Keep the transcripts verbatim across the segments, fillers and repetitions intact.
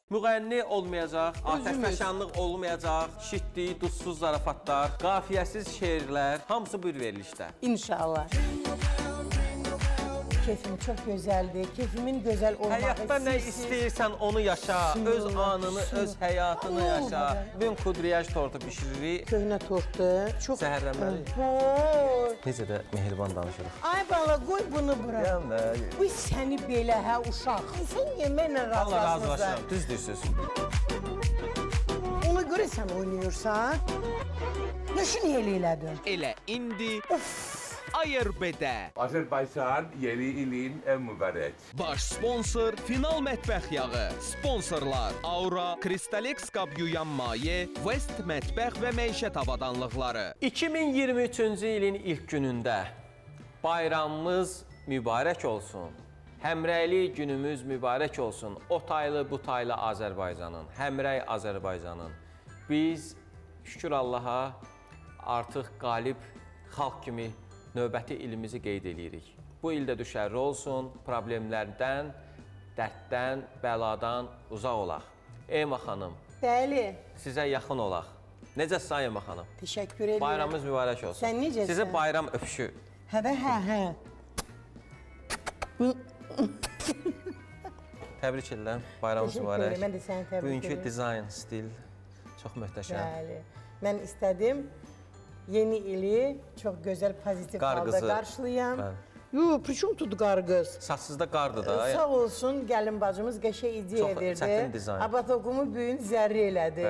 Müğənni olmayacaq, atəşfəşanlıq olmayacaq, şitlik, duzsuz zarafatlar, qafiyəsiz şeirlər, hamısı bir verilişdə. İnşallah. Keyfim çok güzeldi. Keyfimin güzel olması. Həyatda nə istəyirsən onu yaşa, öz anını, öz həyatını yaşa. Bugün kudriyaj tortu pişiririk. Köhnə tortu. Çox zəhərlənməli. Necə də mehriban danışırıq. Ay bala, qoy bunu bura. Gəlmə. Bu səni belə, hə, uşaq. Sən yeməklə razılaşmısan. Allah razılaşıram, düz deyirsiniz. Ona görə sən oynayırsan. Yaşın elə elədin. Elə indi... Ayırbədə. Azərbaycan yeni ilin en mübarək. Baş sponsor Final Mətbəx yağı. Sponsorlar Aura, Kristalex qab yuyan maye, West Mətbəx və məişət avadanlıqları. iki min iyirmi üçüncü ilin ilk günündə bayramımız mübarək olsun. Həmrəylik günümüz mübarək olsun. O taylı, bu taylı Azərbaycanın, həmrəy Azərbaycanın. Biz şükür Allaha artıq qalib xalq kimi növbəti ilimizi qeyd edirik. Bu ildə düşərli olsun, problemlərdən, dərddən, bəladan uzaq olaq. Eyma xanım, Bəli. sizə yaxın olaq. Necəsiz Eyma xanım? Təşəkkür edirəm. Bayramımız mübarək olsun. Sən necəsən? Sizə bayram öpüşü. Hə, hə, hə. Təbrik edirəm, bayramımız mübarək. Mən də səni təbrik Bugünkü edirəm. dizayn, stil çox möhtəşəm. Bəli. Mən istədim yeni ili çox gözəl, pozitiv halda qarşılayam. Yox, pričum tutu qarqız. Saçsızda qardır da. Sağ olsun, gəlin bacımız qəşəng ideya verdi. Çox çətin dizayn. Abatokumu büyün zərri elədi.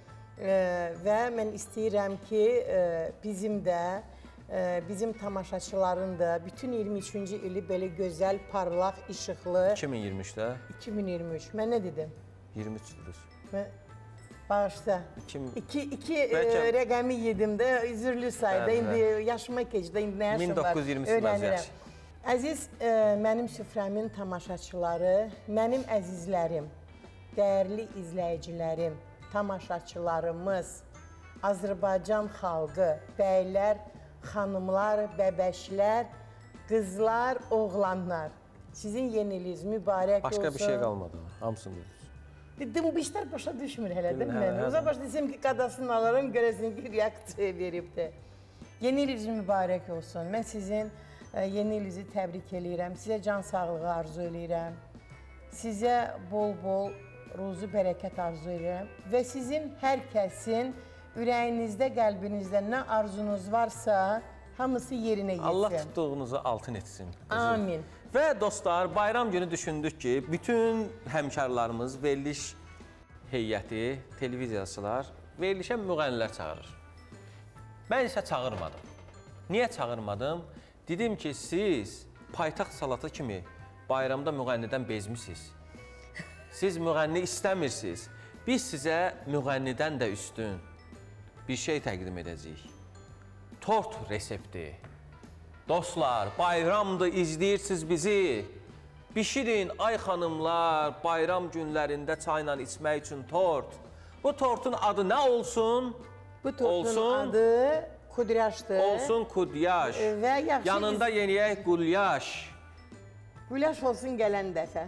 Və mən istəyirəm ki, bizim də, bizim tamaşaçıların da bütün iyirmi üçüncü ili belə gözəl, parlaq, işıqlı. iki min iyirmi üçdə? iki min iyirmi üç. Mən nə dedim? iyirmi üçdür. Bağışda. İki, iki e, rəqəmi yedim də, üzürlü sayda. İndi yaşıma keçdi, indi nə yaşım var? min doqquz yüz iyirmi sınmaz yaş. Əziz, e, mənim süfrəmin tamaşaçıları, mənim əzizlərim, dəyərli izləyicilərim, tamaşaçılarımız, Azərbaycan xalqı, bəylər, xanımlar, bəbəşlər, qızlar, oğlanlar. Sizin yeniliyiz mübarək Başqa olsun. bir şey qalmadı, hamısını deyirsiniz. Dedim, bu işlər başa düşmür hələ də mən. O zaman başa desəm ki, qadasını alaram, görəsin ki, reaksiya verib də. Yeni iliniz mübarək olsun. Mən sizin yeni ilinizi təbrik eləyirəm. Sizə can sağlığı arzu eləyirəm. Sizə bol-bol ruzu bərəkət arzu eləyirəm. Və sizin hər kəsin ürəyinizdə, qəlbinizdə nə arzunuz varsa, hamısı yerinə yetsin. Allah tutduğunuzu altın etsin. Amin. Və dostlar, bayram günü düşündük ki, bütün həmkarlarımız, veriliş heyəti, televiziyaçılar verilişə müğənnilər çağırır. Mən isə çağırmadım. Niyə çağırmadım? Dedim ki, siz paytaxt salatı kimi bayramda müğənnidən bezmisiniz. Siz müğənni istəmirsiniz. Biz sizə müğənnidən də üstün bir şey təqdim edəcəyik. Tort resepti. Dostlar, bayramdır, izləyirsiniz bizi. Bişirin, ay xanımlar, bayram günlərində çayla içmək üçün tort. Bu tortun adı nə olsun? Bu tortun adı kudryaşdır. Olsun kudyaş. Və yaxşı... Yanında yeniyək qulyaş. Qulyaş olsun gələn dəfə.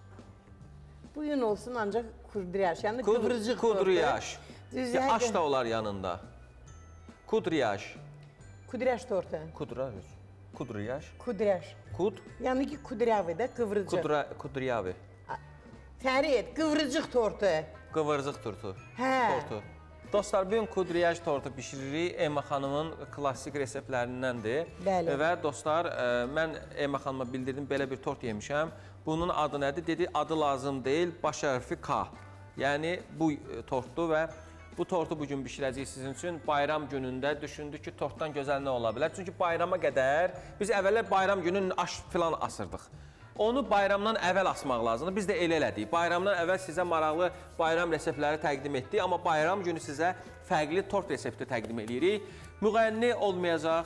Bu gün olsun ancaq kudryaş, yəni kıvrıcıq tortu. Kudryaş. Aş da olar yanında. Kudryaş. Kudryaş tortu. Kudryaş. Kudryaş. Kudryaş. Kud. Yəni ki, kudryavi də, qıvrıcıq. Kudra, kudryavi. Fərid, qıvrıcıq tortu. Qıvrıcıq tortu. Hə. Tortu. Dostlar, bugün kudriyaj tortu bişiririk. Eyma xanımın klassik reseptlərindəndir. Bəli. Və dostlar, mən Eyma xanıma bildirdim, belə bir tort yemişəm. Bunun adı nədir? Dedi, adı lazım deyil, baş hərfi K. Yəni, bu tortdur və bu tortu bugün bişirəcəyik sizin üçün. Bayram günündə düşündük ki, tortdan gözəl nə ola bilər? Çünki bayrama qədər biz əvvəllər bayram günü aş filan asırdıq. Onu bayramdan əvvəl asmaq lazımdır. Biz də elə elədik. Bayramdan əvvəl sizə maraqlı bayram reseptləri təqdim etdik. Amma bayram günü sizə fərqli tort resepti təqdim edirik. Müğənni olmayacaq.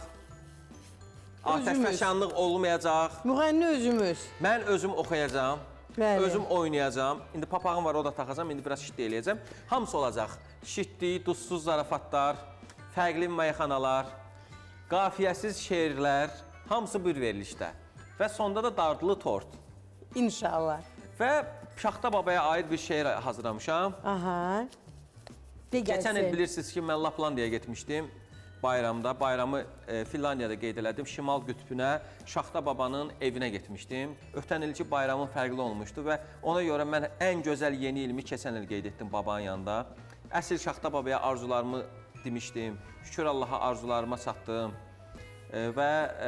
Atəşfəşanlıq olmayacaq. Müğənni özümüz. Mən özüm oxuyacağam. Bəli. Özüm oynayacağam. İndi papağım var, o da taxacam. İndi biraz şit eləyəcəm. Hamısı olacaq. Şitlik, duzsuz zarafatlar, fərqli meyxanalar, qafiyəsiz şeirlər. Hamısı bir verilişdə. Və sonda da dadlı tort. İnşallah. Və Şaxta babaya aid bir şeir hazırlamışam. Aha. De Keçən il gəlsin. bilirsiniz ki, mən Laplandiyaya getmişdim bayramda. Bayramı e, Finlandiyada qeyd elədim. Şimal qütbünə, Şaxta babanın evinə getmişdim. Ötən ilki bayramın fərqli olmuşdu və ona görə mən ən gözəl yeni ilimi keçən il qeyd etdim babanın yanında. Əsl Şaxta babaya arzularımı demişdim. Şükür Allaha arzularıma çatdım. E, və e,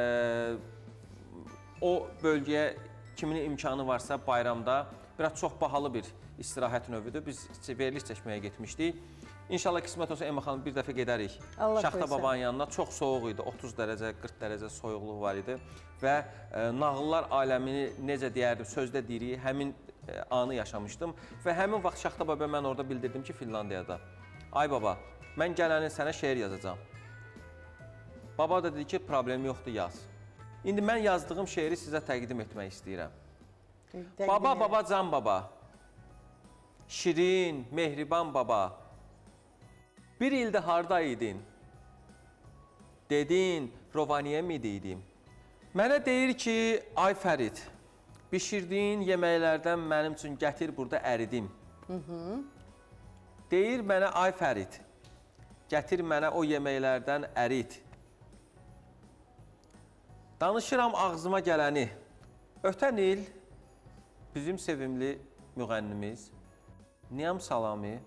o bölgəyə kimin imkanı varsa bayramda biraz çox bahalı bir istirahət növüdür. Biz veriliş çəkməyə getmişdik. İnşallah qismət olsa Emma xanım bir dəfə gedərik. Allah Şaxta qoysun. babanın yanına. Çox soyuq idi. otuz dərəcə, qırx dərəcə soyuqluq var idi. Və e, nağıllar aləmini necə deyərdim, sözdə deyirik, həmin e, anı yaşamışdım. Və həmin vaxt Şaxta babaya mən orada bildirdim ki, Finlandiyada. Ay baba, mən gələni sənə şeir yazacağam. Baba da dedi ki, problem yoxdur, yaz. İndi mən yazdığım şeiri sizə təqdim etmək istəyirəm. Təqdim Baba, elə. baba, can baba. Şirin, mehriban baba. Bir ildə harda idin? Dedin, Rovaniyə mi deydim? Mənə deyir ki, ay Fərid, bişirdiyin yeməklərdən mənim üçün gətir burada əridim. Hı -hı. Deyir mənə, ay Fərid, gətir mənə o yeməklərdən ərit. Danışıram ağzıma gələni. Ötən il bizim sevimli müğənnimiz Niyam Salami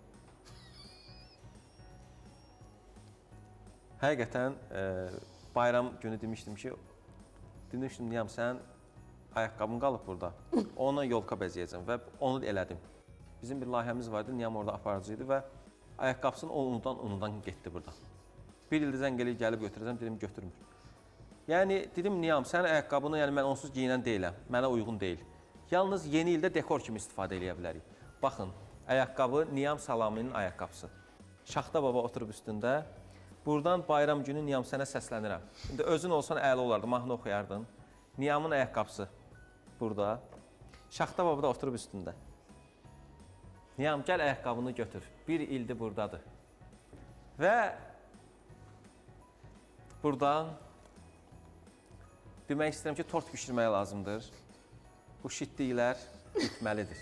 həqiqətən e, bayram günü demişdim ki, demişdim Niyam sən ayaqqabın qalıb burada. Ona yolka bəzəyəcəm və onu elədim. Bizim bir layihəmiz vardı, Niyam orada aparıcıydı və ayaqqabısını unudan unudan getdi burada. Bir ildə zəng eləyib gəlib götürəcəm, dedim götürmür. Yəni dedim Niyam sən ayaqqabını yəni mən onsuz geyinən deyiləm, mənə uyğun deyil. Yalnız yeni ildə dekor kimi istifadə edə bilərik. Baxın, ayaqqabı Niyam Salaminin ayaqqabısı. Şaxta baba oturub üstündə. Buradan bayram günü Niyam sənə səslənirəm. İndi özün olsan əla olardı, mahnı oxuyardın. Niyamın ayaqqabısı burada. Şaxta baba da oturub üstündə. Niyam gəl ayaqqabını götür. Bir ildir buradadır. Və buradan demək istəyirəm ki, tort bişirməyə lazımdır. Bu şitliklər bitməlidir.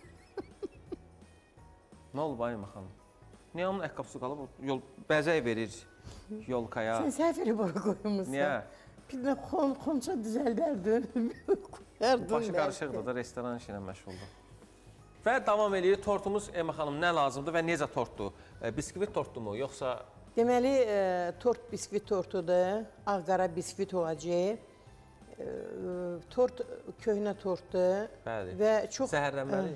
Nə olub Ayma xanım? Niyamın ayaqqabısı qalıb, yol bəzək verir yolkaya. Sən səhv edib ora qoymuşsan. Niyə? Bir də xon, xonça düzəldərdin, qoyardın. Başı qarışıqdır da, restoran işi ilə məşğuldur. Və davam edirik. Tortumuz Emma xanım nə lazımdır və necə tortdur? E, biskvit tortdur mu, yoxsa? Deməli, e, tort biskvit tortudur, ağ-qara biskvit olacaq. E, tort köhnə tortdur. Bəli. Və çox zəhərlənməli.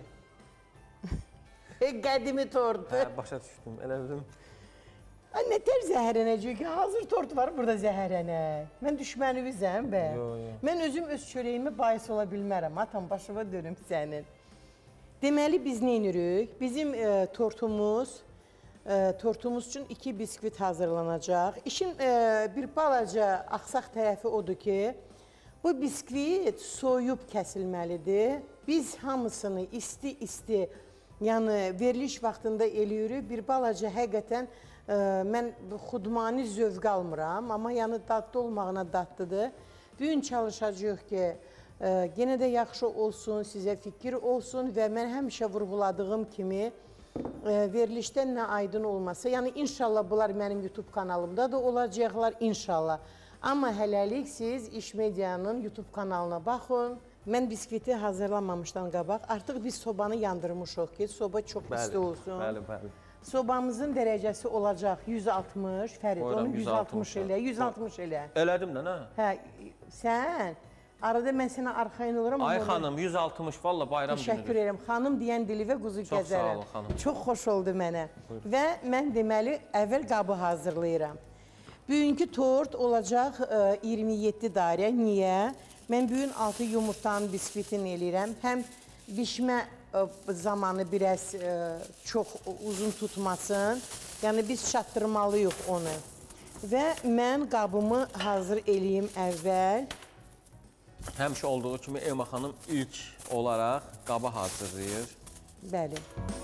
Qədimi tortdur. Hə, başa düşdüm, elə bildim. Ay, nə tər zəhərlənəcək ki, hazır tort var, burada zəhərlənək. Mən düşmənivizəm bə. Yo, yo. Mən özüm öz çörəyimi bahis ola bilmərəm. Atam, başıma dönüm sənin. Deməli, biz nə edirik? Bizim e, tortumuz, e, tortumuz üçün iki biskvit hazırlanacaq. İşin e, bir balaca axsaq tərəfi odur ki, bu biskvit soyub kəsilməlidir. Biz hamısını isti-isti, yəni veriliş vaxtında eləyirik. Bir balaca həqiqətən e, mən xudmani zövq almıram, amma yəni dadlı olmağına dadlıdır. Bu gün çalışacağıq ki, e, yenə də yaxşı olsun, sizə fikir olsun və mən həmişə vurğuladığım kimi e, verilişdən nə aydın olmasa, yəni inşallah bunlar mənim YouTube kanalımda da olacaqlar, inşallah. Amma hələlik siz İş Medianın YouTube kanalına baxın. Mən biskviti hazırlamamışdan qabaq, artıq biz sobanı yandırmışıq ki, soba çox isti olsun. Bəli, bəli. Sobamızın dərəcəsi olacaq yüz altmış, Fərid, Qoyuram, onu yüz altmış elə, yüz altmış elə. Elədim də, nə? Hə, sən, arada mən sənə arxayın oluram. Ay xanım, yüz altmış, valla bayram günüdür. Təşəkkür edirəm. Xanım deyən dili və quzu Çox gəzərəm. sağ olun, xanım. Çox xoş oldu mənə. Və mən deməli, əvvəl qabı hazırlayıram. Bugünkü tort olacaq e, iyirmi yeddi dairə. Niyə? Mən bugün altı yumurtanın biskvitini eləyirəm. Həm bişmə e, zamanı biraz e, çox uzun tutmasın. Yəni biz çatdırmalıyıq onu. Və mən qabımı hazır eləyim əvvəl. Həmişə olduğu kimi Emma xanım ilk olaraq qabı hazırlayır. Bəli.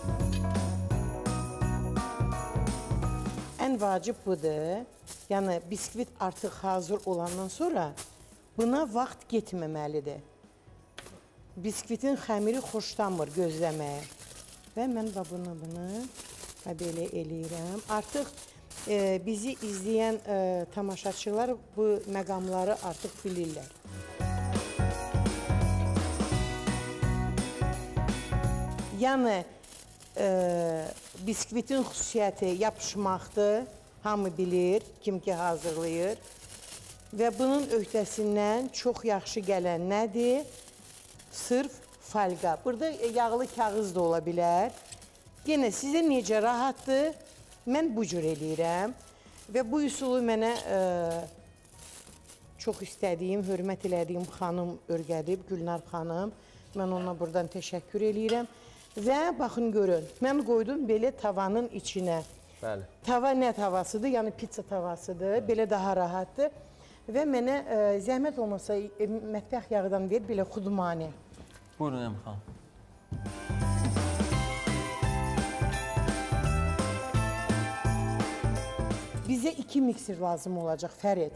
Ən vacib budur. Yəni biskvit artıq hazır olandan sonra buna vaxt getməməlidir. biskvitin xəmiri xoşlanmır gözləməyə. Və mən bunu, bunu belə eləyirəm. Artıq e, bizi izləyən e, tamaşaçılar bu məqamları artıq bilirlər. Yəni, e, biskvitin xüsusiyyəti yapışmaqdır. Hamı bilir, kim ki hazırlayır. Və bunun öhdəsindən çox yaxşı gələn nədir? Sırf falqa. Burada yağlı kağız da ola bilər. Yenə sizə necə rahatdır, mən bu cür eləyirəm. Və bu üsulu mənə e, çox istədiyim, hörmət elədiyim xanım örgədib, Gülnar xanım. Mən ona buradan təşəkkür eləyirəm. Və baxın görün, mən qoydum belə tavanın içinə. Bəli. Tava nə tavasıdır? Yəni pizza tavasıdır. Belə daha rahatdır. Və mənə e, zəhmət olmasa e, mətbəx yağdan ver, belə xudmani. Buyurun Əmə xanım. Bizə iki miksir lazım olacaq, Fərid.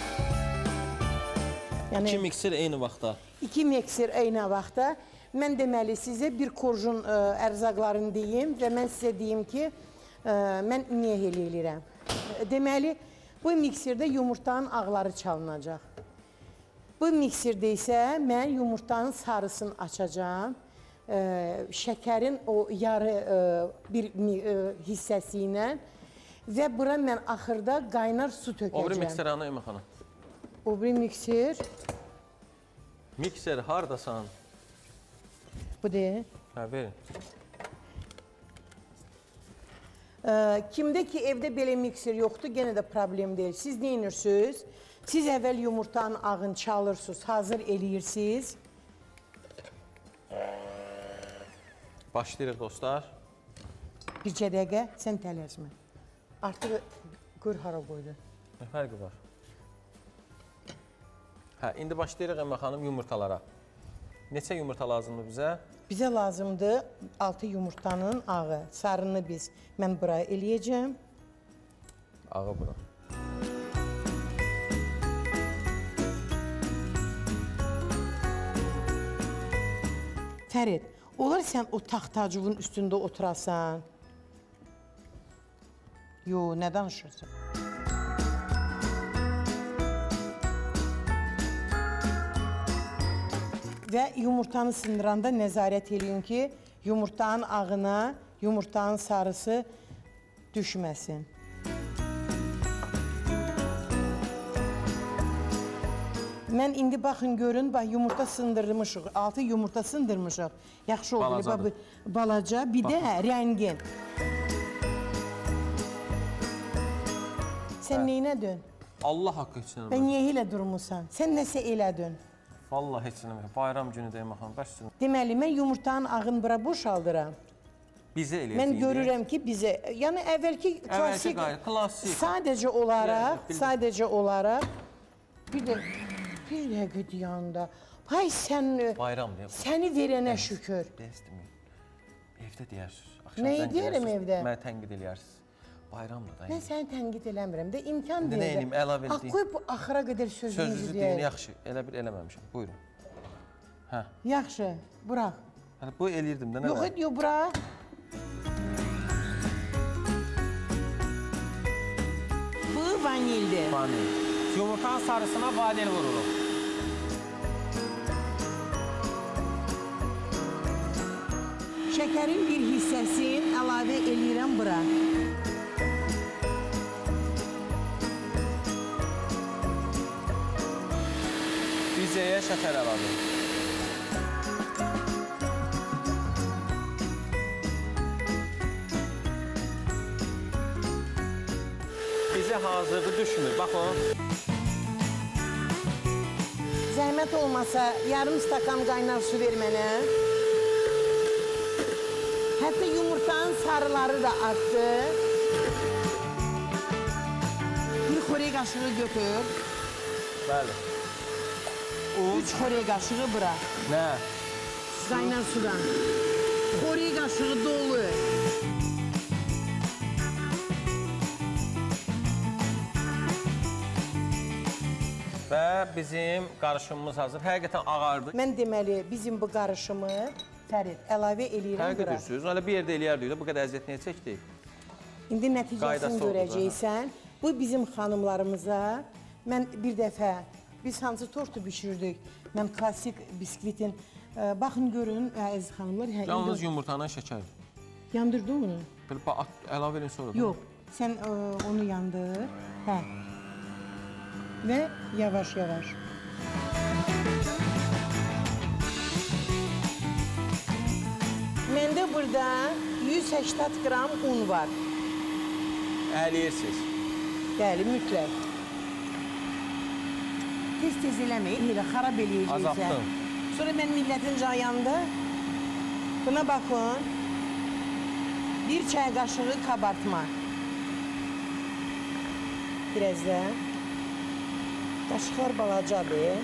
Yəni, İki miksir eyni vaxtda. İki miksir eyni vaxtda. Mən deməli sizə bir korjun ə, ərzaqlarını deyim və mən sizə deyim ki, ə, mən niyə elə eləyirəm. Deməli, bu miksirdə yumurtanın ağları çalınacaq. Bu miksirdə isə mən yumurtanın sarısını açacağam. Ə, şəkərin o yarı ə, bir ə, hissəsi ilə və bura mən axırda qaynar su tökəcəm. O biri miksir hanı Əmə xanım? O biri miksir. Mikser hardasan? Bu deyil. Hə, verin. Ə, kimdə ki, evdə belə miksir yoxdur, genə də problem deyil. Siz neyinirsiniz? Siz əvvəl yumurtanın ağını çalırsınız, hazır eləyirsiniz. Başlayırıq dostlar. Bircə dəqiqə, sən tələsmə. Artıq gör hara qoydu. Nə fərqi var? Hə, indi başlayırıq Əmə xanım yumurtalara. Neçə yumurta lazımdır bizə? Bizə lazımdır altı yumurtanın ağı. Sarını biz, mən buraya eləyəcəm. Ağı bura. Fərid, olar sən o taxtacığın üstündə oturasan? Yo, nə danışırsan? Və yumurtanı sındıranda nəzarət eləyin ki, yumurtanın ağına, yumurtanın sarısı düşməsin. Mən indi baxın görün, bax yumurta sındırmışıq, altı yumurta sındırmışıq. Yaxşı oldu, balaca. balaca, bir də rəngin. Sən neynədün? Allah haqqı üçün. Və niyə elə durmusan? Sən nəsə elədin? Vallahi heç nə. Bayram günü deyəm axın, bəs. Deməli, mən yumurtanın ağını bura boşaldıram. Bizə eləyəcək. Mən görürəm ki, bizə, yəni əvvəlki klassik, Əvvəlki klassik. sadəcə olaraq, sadəcə olaraq, bir də, bir dəqiqə deyəndə, hay sən, Bayram deyəm. səni verənə şükür. Dəstimi. Evdə deyərsiniz. Nəyi deyərəm evdə? Mənə tənqid eləyərsiniz. Bayramdır da. Mən səni tənqid eləmirəm də, imkan İndi nə verirəm. eləyim, əlavə Ax, edeyim. qoy bu axıra qədər sözümüzü Sözünüzü deyin, deyək. yaxşı. Elə bir eləməmişəm. Buyurun. Hə. Yaxşı, bıraq. Hələ bu eləyirdim də, nə Yox, var? et, yox, bıraq. Bu vanildir. Vanil. Yumurtanın sarısına vanil vururuq. Şəkərin bir hissəsini əlavə eləyirəm bura. Bizəyə şəkər əlavə. Bizə hazırdır, düşmür. Baxın. Zəhmət olmasa yarım stakan qaynar su ver mənə. Hətta yumurtanın sarıları da artdı. Bir xörək qaşığı götür. Bəli. Üç xörək qaşığı bura. Nə? Qaynar sudan. Xörək qaşığı dolu. Və bizim qarışımımız hazır. Həqiqətən ağardı. Mən deməli, bizim bu qarışımı Fərid əlavə eləyirəm Həqiqət bura. edirsiniz. Hələ bir yerdə eləyərdik də, bu qədər əziyyət niyə çəkdik? İndi nəticəsini görəcəksən. Bu bizim xanımlarımıza, mən bir dəfə, biz hansı tortu bişirdik, mən klasik biskvitin, ə, baxın görün, əziz xanımlar. Hə, Yalnız yumurtanın şəkər. Yandırdı onu? Belə əlavə edin sonra. Yox, sən ə, onu yandır. Hə. Və yavaş-yavaş. Məndə burada yüz səksən qram un var. Əliyirsiniz. Bəli, mütləq. Tez-tez eləməyin, elə xarab eləyəcəksən. Azaltdım. Sonra mən millətin cayanda, buna baxın, bir çay qaşığı kabartma. Biraz da. Qaşıqlar balacadır.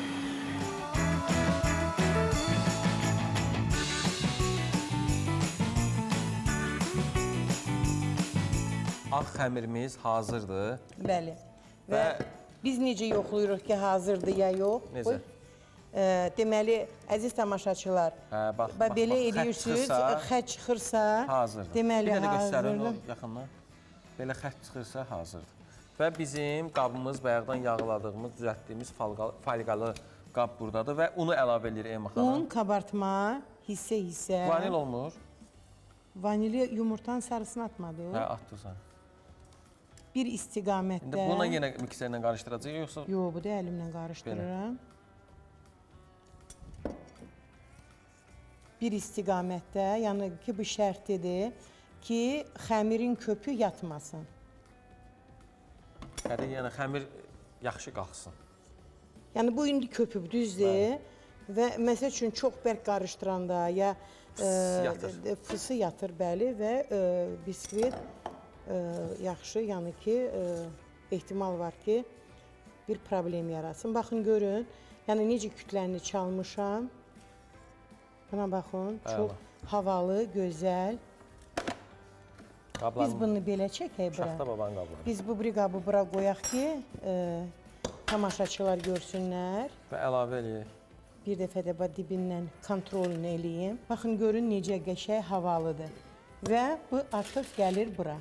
Ağ xəmirimiz hazırdır. Bəli. Və, Və biz necə yoxlayırıq ki, hazırdır ya yox? Necə? Oy. E, deməli, əziz tamaşaçılar, Hə, bax, bax, bax, belə bax, xətt edirsiniz, çıxırsa- xət çıxırsa, hazırdır. deməli, bir də göstərin o hazırdır. yaxından. Belə xətt çıxırsa hazırdır. Və bizim qabımız bayaqdan yağladığımız, düzəltdiyimiz falqalı qab buradadır və unu əlavə edirik Elma xanım. Un, kabartma, hissə-hissə. Vanil olmur. Vanili yumurtanın sarısını atmadı. Hə, atdırsan. Bir istiqamətdə. İndi buna yenə mikserlə qarışdıracağıq yoxsa? Yox, bu da əlimlə qarışdırıram. Bir istiqamətdə, yəni ki, bu şərtidir ki, xəmirin köpü yatmasın. Hədə yəni xəmir yaxşı qalxsın. Yəni bu indi köpüb, düzdür? Və məsəl üçün çox bərk qarışdıranda ya Fıs yatır. e, fısı yatır, bəli, və e, biskvit e, yaxşı, yəni ki, e, ehtimal var ki, bir problem yaratsın. Baxın, görün, yəni necə kütləni çalmışam. Buna baxın, çox havalı, gözəl. Qablarını Biz bunu belə çəkək bura. şaxta babanın qabları. Biz bu briqabı bura qoyaq ki, e, tamaşaçılar görsünlər. Və əlavə eləyək. Bir dəfə də bax dibindən kontrolunu eləyim. Baxın, görün necə qəşəng havalıdır. Və bu artıq gəlir bura.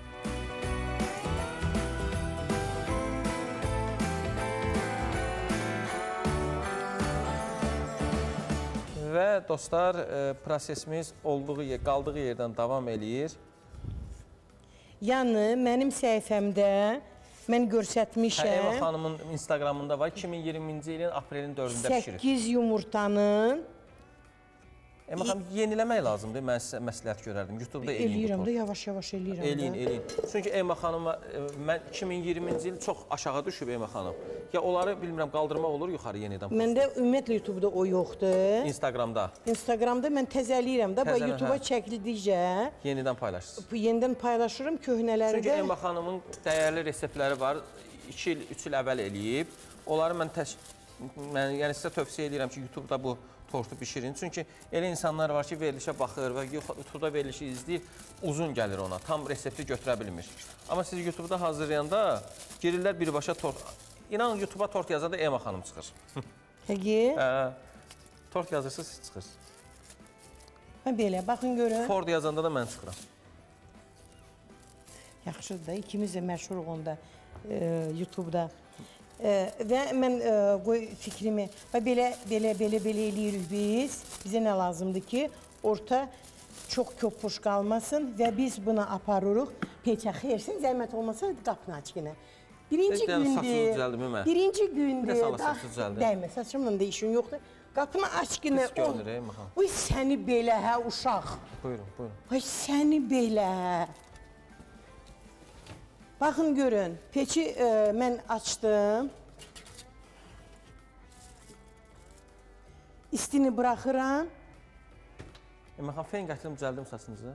Və dostlar, e, prosesimiz olduğu yer, qaldığı yerdən davam eləyir. Yəni, mənim səhifəmdə mən Hə, Eva göstərmişəm xanımın Instagramında var. iki min iyirminci ilin aprelin dördündə pişirib. səkkiz yumurtanın Ema xanım, yeniləmək lazımdır. Mən sizə məsləhət görərdim. YouTube-da eləyin bu eləyirəm də, tortu. yavaş-yavaş eləyirəm Eləyin, də. eləyin. Çünki Ema xanıma, e, mən iki min iyirminci il çox aşağı düşüb Ema xanım. Ya onları bilmirəm qaldırmaq olur yuxarı yenidən. Məndə ümumiyyətlə YouTube-da o yoxdur. Instagramda Instagramda mən təzəliyirəm də, bax Təzələn, YouTube-a hə. çəkildikcə yenidən paylaşırsınız. bu yenidən paylaşırım köhnələri Çünki də. Ema xanımın dəyərli reseptləri var. iki il, üç il əvvəl eləyib. Onları mən təş mən yəni sizə tövsiyə edirəm ki, YouTube-da bu tortu bişirin. Çünki elə insanlar var ki, verilişə baxır və YouTube-da verilişi izləyir, uzun gəlir ona, tam resepti götürə bilmir. Amma siz YouTube-da hazırlayanda girirlər birbaşa tort. İnanın YouTube-a tort yazanda Ema xanım çıxır. Həqiqi? Hə, tort yazırsınız, siz çıxırsınız. Hə belə, baxın görün. Ford yazanda da mən çıxıram. Yaxşıdır da, ikimiz də məşhuruq onda e, YouTube-da. E, və mən e, qoy fikrimi, və belə, belə, belə, belə eləyirik biz. Bizə nə lazımdır ki, orta çox köpüş qalmasın və biz bunu aparırıq. Peçə xeyirsin, zəhmət olmasa qapını aç yenə. Birinci Bir dənə saçını gündür, düzəldim, mən. birinci Bir gündür. də sala saçı düzəldim. Dəymə, saçımla da işin yoxdur. Qapını aç yenə. Pis görünür, ey Mahan. Uy, səni belə, hə, uşaq. Buyurun, buyurun. Ay, səni belə. Baxın, görün, peçi e, mən açdım. İstini buraxıram. Ema xanım, fen gətirim, düzəldim saçınızı.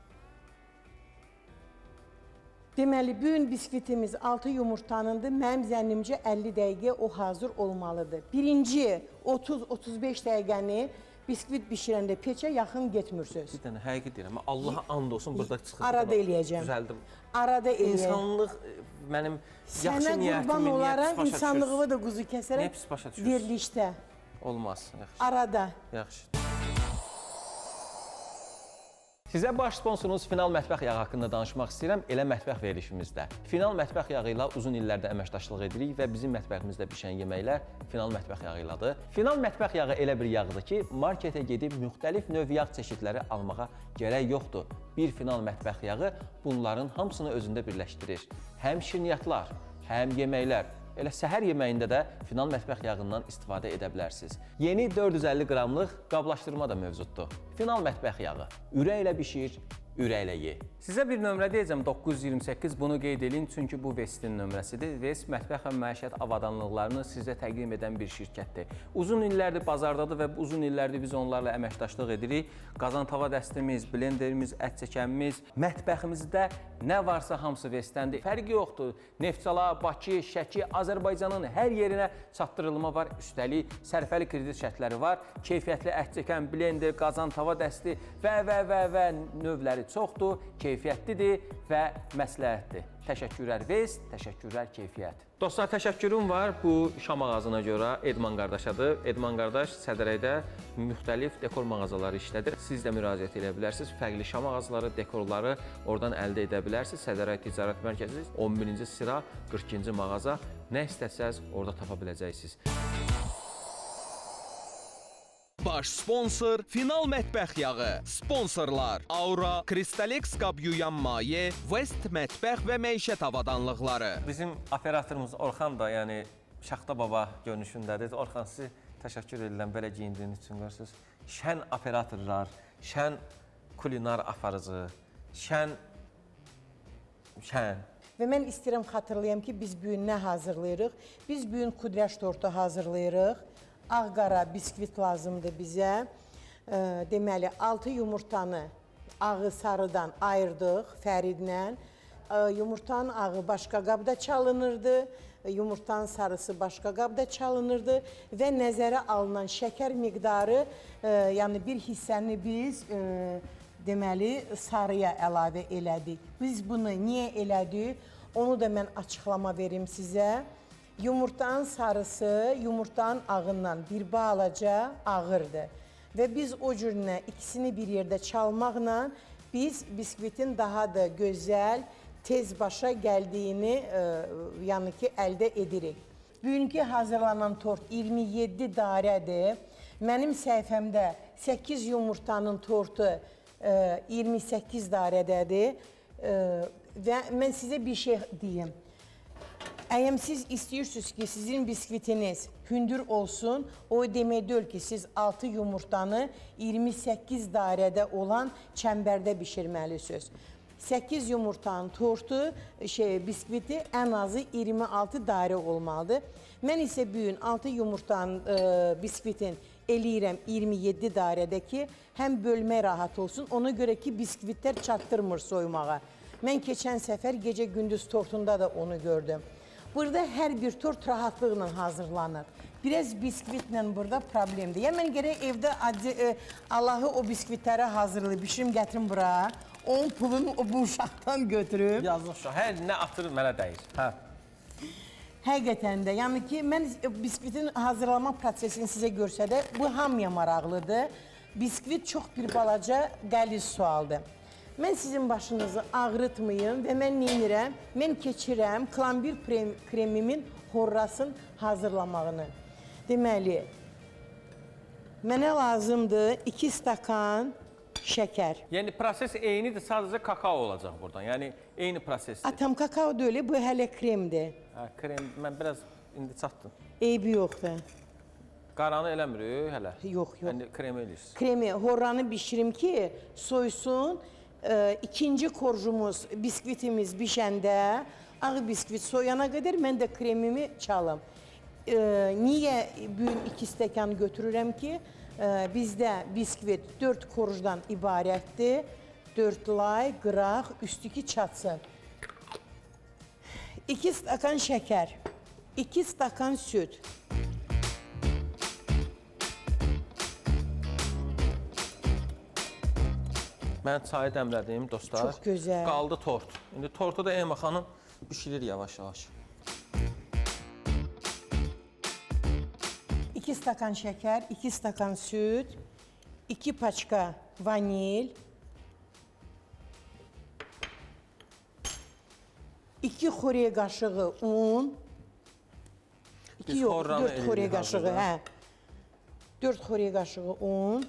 Deməli, bu gün biskvitimiz altı yumurtanındır. Mənim zənnimcə əlli dəqiqə o hazır olmalıdır. Birinci otuz otuz beş dəqiqəni biskvit bişirəndə peçə yaxın getmirsiniz. Bir dənə həqiqi deyirəm, Allaha and olsun burada çıxır. Arada eləyəcəm. Düzəldim. Arada eləyəcəm. İnsanlıq mənim yaxşı niyyətimi, niyyətimi qurban olaraq başa insanlığımı da quzu Ne kəsərək pis başa düşürsün? verilişdə, Olmaz. Yaxşı. arada. Yaxşı. Sizə baş sponsorunuz Final Mətbəx Yağı haqqında danışmaq istəyirəm, elə mətbəx verilişimizdə. Final Mətbəx Yağı ilə uzun illərdə əməkdaşlıq edirik və bizim mətbəximizdə bişən yeməklər Final Mətbəx Yağı ilədir. Final Mətbəx Yağı elə bir yağdır ki, marketə gedib müxtəlif növ yağ çeşidləri almağa gərək yoxdur. Bir Final Mətbəx Yağı bunların hamısını özündə birləşdirir. Həm şirniyyatlar, həm yeməklər, elə səhər yeməyində də Final Mətbəx Yağından istifadə edə bilərsiniz. Yeni dörd yüz əlli qramlıq qablaşdırma da mövcuddur. Final Mətbəx Yağı. Ürəklə bişir, ürəklə ye. Sizə bir nömrə deyəcəm, doqquz yüz iyirmi səkkiz, bunu qeyd edin, çünki bu Vestin nömrəsidir. Vest mətbəx və məişət avadanlıqlarını sizə təqdim edən bir şirkətdir. Uzun illərdir bazardadır və uzun illərdir biz onlarla əməkdaşlıq edirik. Qazan tava dəstimiz, blenderimiz, ət çəkənimiz, mətbəximizdə nə varsa hamısı Vestdəndir. Fərqi yoxdur. Neftçala, Bakı, Şəki, Azərbaycanın hər yerinə çatdırılma var. Üstəlik sərfəli kredit şərtləri var. Keyfiyyətli ət çəkən, blender, qazan tava dəsti və və və və növləri çoxdur, keyfiyyətlidir və məsləhətdir. Təşəkkürlər Vest, təşəkkürlər keyfiyyət. Dostlar, təşəkkürüm var bu şam ağacına görə Edman qardaşadır. Edman qardaş Sədərəkdə müxtəlif dekor mağazaları işlədir. Siz də müraciət edə bilərsiniz. Fərqli şam ağacları, dekorları oradan əldə edə bilərsiniz. Sədərək Ticarət Mərkəzi on birinci sıra qırx ikinci mağaza. Nə istəsəz orada tapa biləcəksiniz. Baş sponsor Final Mətbəx Yağı. Sponsorlar Aura, Kristalex qab yuyan maye, West Mətbəx və məişət avadanlıqları. Bizim operatorumuz Orxan da, yəni Şaxta Baba görünüşündədir. Orxan, sizi təşəkkür edirəm belə giyindiyiniz üçün, görürsünüz. Şən operatorlar, şən kulinar aparıcı, şən, şən. Və mən istəyirəm xatırlayam ki, biz bu gün nə hazırlayırıq? Biz bu gün kudryaş tortu hazırlayırıq. Ağ-qara biskvit lazımdır bizə. E, deməli, altı yumurtanı ağı sarıdan ayırdıq fəridlə. E, yumurtanın ağı başqa qabda çalınırdı, e, yumurtanın sarısı başqa qabda çalınırdı və nəzərə alınan şəkər miqdarı, e, yəni bir hissəni biz e, deməli sarıya əlavə elədik. Biz bunu niyə elədik? Onu da mən açıqlama verim sizə. Yumurtanın sarısı yumurtanın ağından bir balaca ağırdır. Və biz o cürünə ikisini bir yerdə çalmaqla biz biskvitin daha da gözəl, tez başa gəldiyini e, yəni ki, əldə edirik. Bugünkü hazırlanan tort iyirmi yeddi darədir. Mənim səhifəmdə səkkiz yumurtanın tortu e, iyirmi səkkiz darədədir. E, və mən sizə bir şey deyim. Əgər siz istəyirsiniz ki, sizin biskvitiniz hündür olsun, o demək deyil ki, siz altı yumurtanı iyirmi səkkiz dairədə olan çəmbərdə bişirməlisiniz. səkkiz yumurtanın tortu, şey, biskviti ən azı iyirmi altı dairə olmalıdır. Mən isə bu gün altı yumurtanın e, biskvitin eləyirəm iyirmi yeddi dairədə ki, həm bölmə rahat olsun, ona görə ki, biskvitlər çatdırmır soymağa. Mən keçən səfər gecə gündüz tortunda da onu gördüm. Burada hər bir tort rahatlıqla hazırlanır. Biraz biskvitlə burada problemdir. Ya mən gərək evdə e, Allahı o biskvitləri hazırlayıb, bişirim gətirim bura. Onun pulunu bu uşaqdan götürüb. Yazıq uşaq, hər nə atır mənə dəyir. Hə. Həqiqətən də, yəni ki, mən biskvitin hazırlama prosesini sizə görsədə, bu hamıya maraqlıdır. Biskvit çox bir balaca qəliz sualdır. Mən sizin başınızı ağrıtmayım və mən neyirəm? Mən keçirəm klambir kremimin horrasını hazırlamağını. Deməli, mənə lazımdır iki stakan şəkər. Yəni proses eynidir, sadəcə kakao olacaq buradan. Yəni eyni prosesdir. Atam kakao deyil, bu hələ kremdir. Hə, krem, mən biraz indi çatdım. Eybi yoxdur. Qaranı eləmirik hələ. Yox, yox. Yəni kremi eləyirsiniz. Kremi, horranı bişirim ki, soysun. E, ikinci korjumuz, biskvitimiz bişəndə, ağ biskvit soyana qədər mən də kremimi çalım. E, niyə bu gün iki stəkan götürürəm ki, e, bizdə biskvit dörd korjdan ibarətdir. Dörd lay, qıraq, üstü ki çatsın. iki stakan şəkər, iki stakan süt. Mən çayı dəmlədim, dostlar. Çox gözəl. Qaldı tort. İndi tortu da Elma xanım bişirir yavaş-yavaş. iki stakan şəkər, iki stakan süd, iki paçka vanil, iki xorey qaşığı un, iki Biz yox, xorranı dörd eləyirik xorey qaşığı, hazırda. hə. dörd xorey qaşığı un.